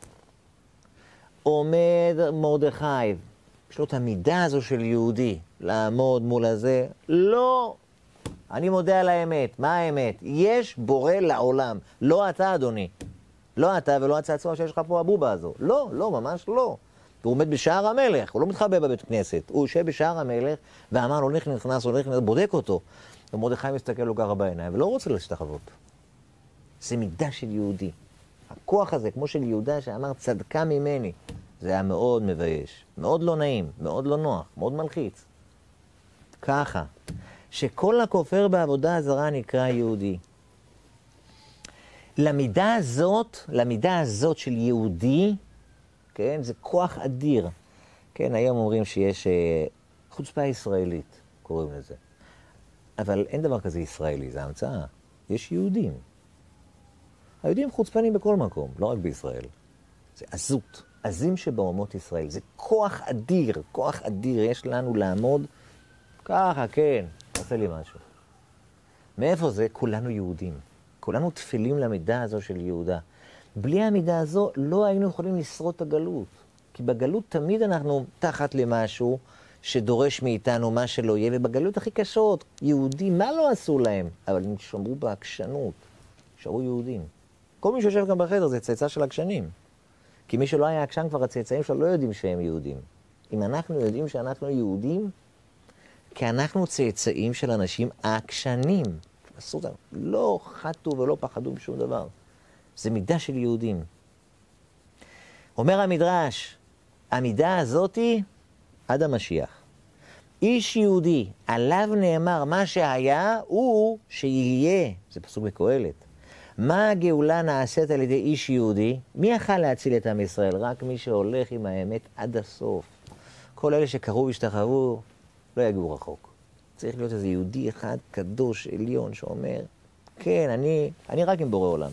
עומד מרדכי, יש לו את המידה הזו של יהודי, לעמוד מול הזה. לא, אני מודה על האמת. מה האמת? יש בורא לעולם. לא אתה, אדוני. לא אתה ולא הצעצוע שיש לך פה הבובה הזו. לא, לא, ממש לא. הוא עומד בשער המלך, הוא לא מתחבא בבית כנסת. הוא יושב בשער המלך ואמר, הולך נכנס, הולך נכנס, בודק אותו. ומרדכי מסתכל לו ככה בעיניים, ולא רוצה להשתחוות. זה מידה של יהודי. הכוח הזה, כמו של יהודה שאמר, צדקה ממני, זה היה מאוד מבייש, מאוד לא נעים, מאוד לא נוח, מאוד מלחיץ. ככה, שכל הכופר בעבודה הזרה נקרא יהודי. למידה הזאת, למידה הזאת של יהודי, כן, זה כוח אדיר. כן, היום אומרים שיש אה, חוצפה ישראלית, קוראים לזה. אבל אין דבר כזה ישראלי, זה המצאה. יש יהודים. היהודים חוצפנים בכל מקום, לא רק בישראל. זה עזות, עזים שבאומות ישראל. זה כוח אדיר, כוח אדיר יש לנו לעמוד ככה, כן, תעשה לי משהו. מאיפה זה? כולנו יהודים. כולנו תפילים למידה הזו של יהודה. בלי המידה הזו לא היינו יכולים לשרוד את הגלות. כי בגלות תמיד אנחנו תחת למשהו שדורש מאיתנו מה שלא יהיה, ובגלות הכי קשות, יהודים, מה לא עשו להם? אבל הם שמרו בעקשנות, נשארו יהודים. כל מי שיושב כאן בחדר זה צאצא של עקשנים. כי מי שלא היה עקשן כבר, הצאצאים שלו לא יודעים שהם יהודים. אם אנחנו יודעים שאנחנו יהודים, כי אנחנו צאצאים של אנשים עקשנים. עשו אותם, לא חטאו ולא פחדו בשום דבר. זה מידה של יהודים. אומר המדרש, המידה הזאת היא עד המשיח. איש יהודי, עליו נאמר מה שהיה, הוא שיהיה. זה פסוק בקהלת. מה הגאולה נעשית על ידי איש יהודי? מי יכל להציל את עם ישראל? רק מי שהולך עם האמת עד הסוף. כל אלה שקראו והשתחוו, לא יגיעו רחוק. צריך להיות איזה יהודי אחד קדוש, עליון, שאומר, כן, אני, אני רק עם בורא עולם.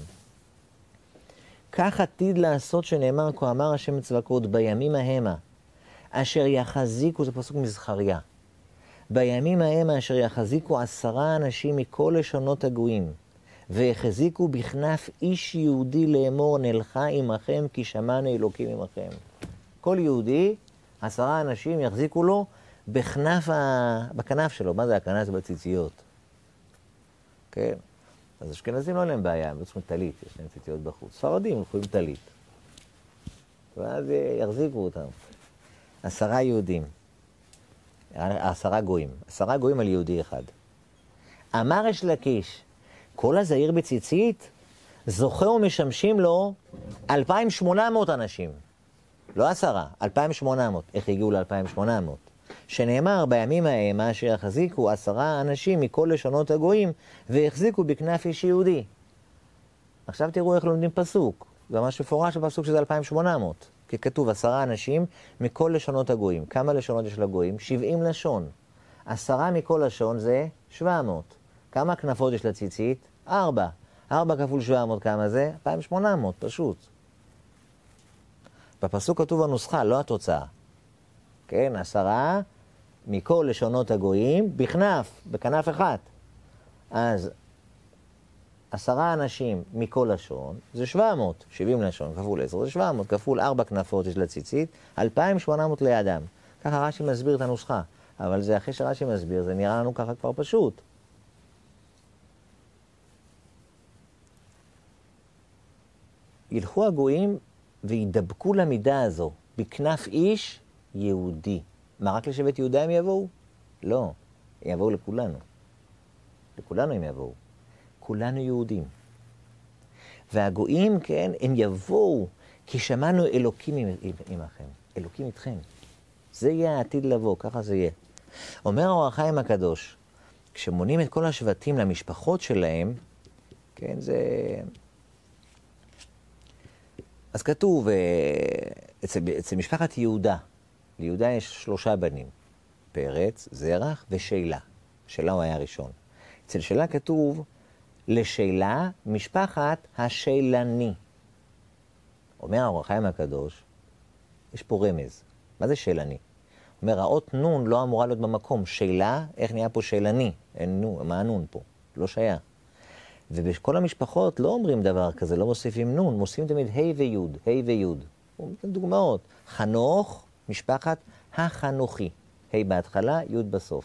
כך עתיד לעשות שנאמר, כה אמר השם צבקות, בימים ההמה, אשר יחזיקו, זה פסוק מזכריה, בימים ההם אשר יחזיקו עשרה אנשים מכל לשונות הגויים, ויחזיקו בכנף איש יהודי לאמור נלכה עמכם, כי שמענו אלוקים עמכם. כל יהודי, עשרה אנשים יחזיקו לו בכנף, ה... בכנף שלו. מה זה הכנף? זה בציציות. כן? אז אשכנזים לא להם בעיה, הם לא צריכים טלית, יש להם ציציות בחוץ. ספרדים הולכו עם טלית. ואז יחזיקו אותם. עשרה יהודים. עשרה גויים. עשרה גויים על יהודי אחד. אמר יש לקיש, כל הזעיר בציצית, זוכה ומשמשים לו אלפיים ושמונה מאות אנשים. לא עשרה, אלפיים ושמונה מאות. איך הגיעו ל-אלפיים ושמונה מאות? שנאמר, בימים ההם אשר יחזיקו עשרה אנשים מכל לשונות הגויים, ויחזיקו בכנף איש יהודי. עכשיו תראו איך לומדים פסוק. זה ממש מפורש בפסוק שזה אלפיים ושמונה מאות. כי כתוב עשרה אנשים מכל לשונות הגויים. כמה לשונות יש לגויים? שבעים לשון. עשרה מכל לשון זה שבע מאות. כמה כנפות יש לציצית? ארבע. ארבע כפול שבע מאות כמה זה? אלפיים ושמונה מאות, פשוט. בפסוק כתוב הנוסחה, לא התוצאה. כן, עשרה מכל לשונות הגויים בכנף, בכנף אחת. אז עשרה אנשים מכל לשון, זה שבע מאות, שבעים לשון, כפול עשר, זה שבע מאות, כפול ארבע כנפות יש לציצית, אלפיים ושמונה מאות לאדם. ככה רש"י מסביר את הנוסחה, אבל זה אחרי שרש"י מסביר, זה נראה לנו ככה כבר פשוט. ילכו הגויים וידבקו למידה הזו, בכנף איש יהודי. מה, רק לשבט יהודה הם יבואו? לא, הם יבואו לכולנו. לכולנו הם יבואו. כולנו יהודים. והגויים, כן, הם יבואו, כי שמענו אלוקים עמכם. אלוקים איתכם. זה יהיה העתיד לבוא, ככה זה יהיה. אומר האור החיים הקדוש, כשמונים את כל השבטים למשפחות שלהם, כן, זה... אז כתוב, אצל, אצל משפחת יהודה, ליהודה יש שלושה בנים, פרץ, זרח ושילה. שילה הוא היה ראשון. אצל שילה כתוב, לשילה משפחת השילני. אומר האור החיים הקדוש, יש פה רמז. מה זה שילני? אומר, האות נון לא אמורה להיות במקום. שילה, איך נהיה פה שילני? אין נון, מה הנון פה? לא שייך. ובכל המשפחות לא אומרים דבר כזה, לא מוסיפים נון, מוסיפים תמיד ה' ויוד, ה' ויוד. דוגמאות, חנוך, משפחת החנוכי. ה' בהתחלה, יוד בסוף.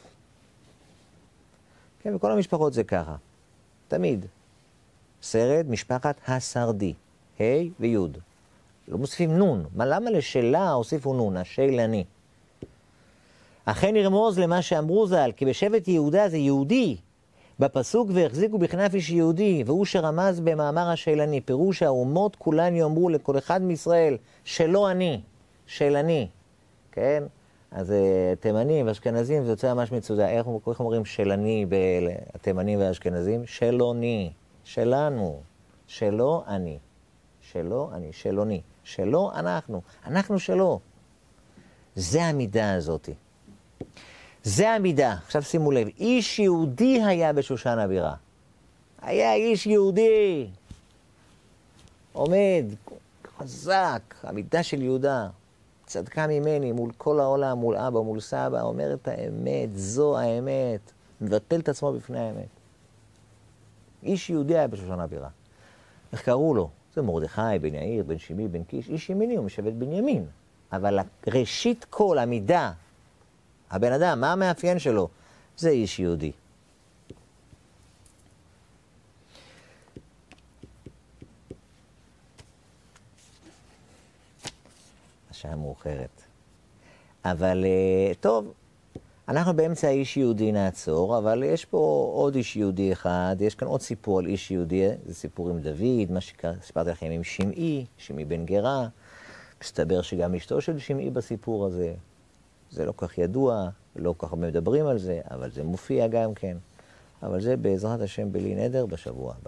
כן, וכל המשפחות זה ככה. תמיד. סרד, משפחת השרדי. ה' ויוד. לא מוסיפים נון. מה, למה לשלה הוסיפו נון? השילני. אכן נרמוז למה שאמרו ז"ל, כי בשבט יהודה זה יהודי. בפסוק והחזיקו בכנף איש יהודי, והוא שרמז במאמר השילני, פירוש האומות כולן יאמרו לכל אחד מישראל, שלא אני, שלני, כן? אז תימנים ואשכנזים, זה יוצא ממש מצודה. איך, איך אומרים שלני בתימנים והאשכנזים? שלוני, שלנו, שלא אני, שלא אני, שלוני, שלא אנחנו, אנחנו שלא. זה המידה הזאת. זה המידה. עכשיו שימו לב, איש יהודי היה בשושן הבירה. היה איש יהודי. עומד, חזק, המידה של יהודה. צדקה ממני מול כל העולם, מול אבא, מול סבא, אומר את האמת, זו האמת. מבטל את עצמו בפני האמת. איש יהודי היה בשושן הבירה. איך קראו לו? זה מרדכי, בן יאיר, בן שימי, בן קיש. איש ימיני הוא משבט בנימין. אבל ראשית כל המידה, הבן אדם, מה המאפיין שלו? זה איש יהודי. השעה מאוחרת. אבל טוב, אנחנו באמצע איש יהודי נעצור, אבל יש פה עוד איש יהודי אחד, יש כאן עוד סיפור על איש יהודי, זה סיפור עם דוד, מה שסיפרתי לכם עם שמעי, שמעי בן גרה, מסתבר שגם אשתו של שמעי בסיפור הזה. זה לא כך ידוע, לא כך מדברים על זה, אבל זה מופיע גם כן. אבל זה בעזרת השם בלי נדר בשבוע הבא.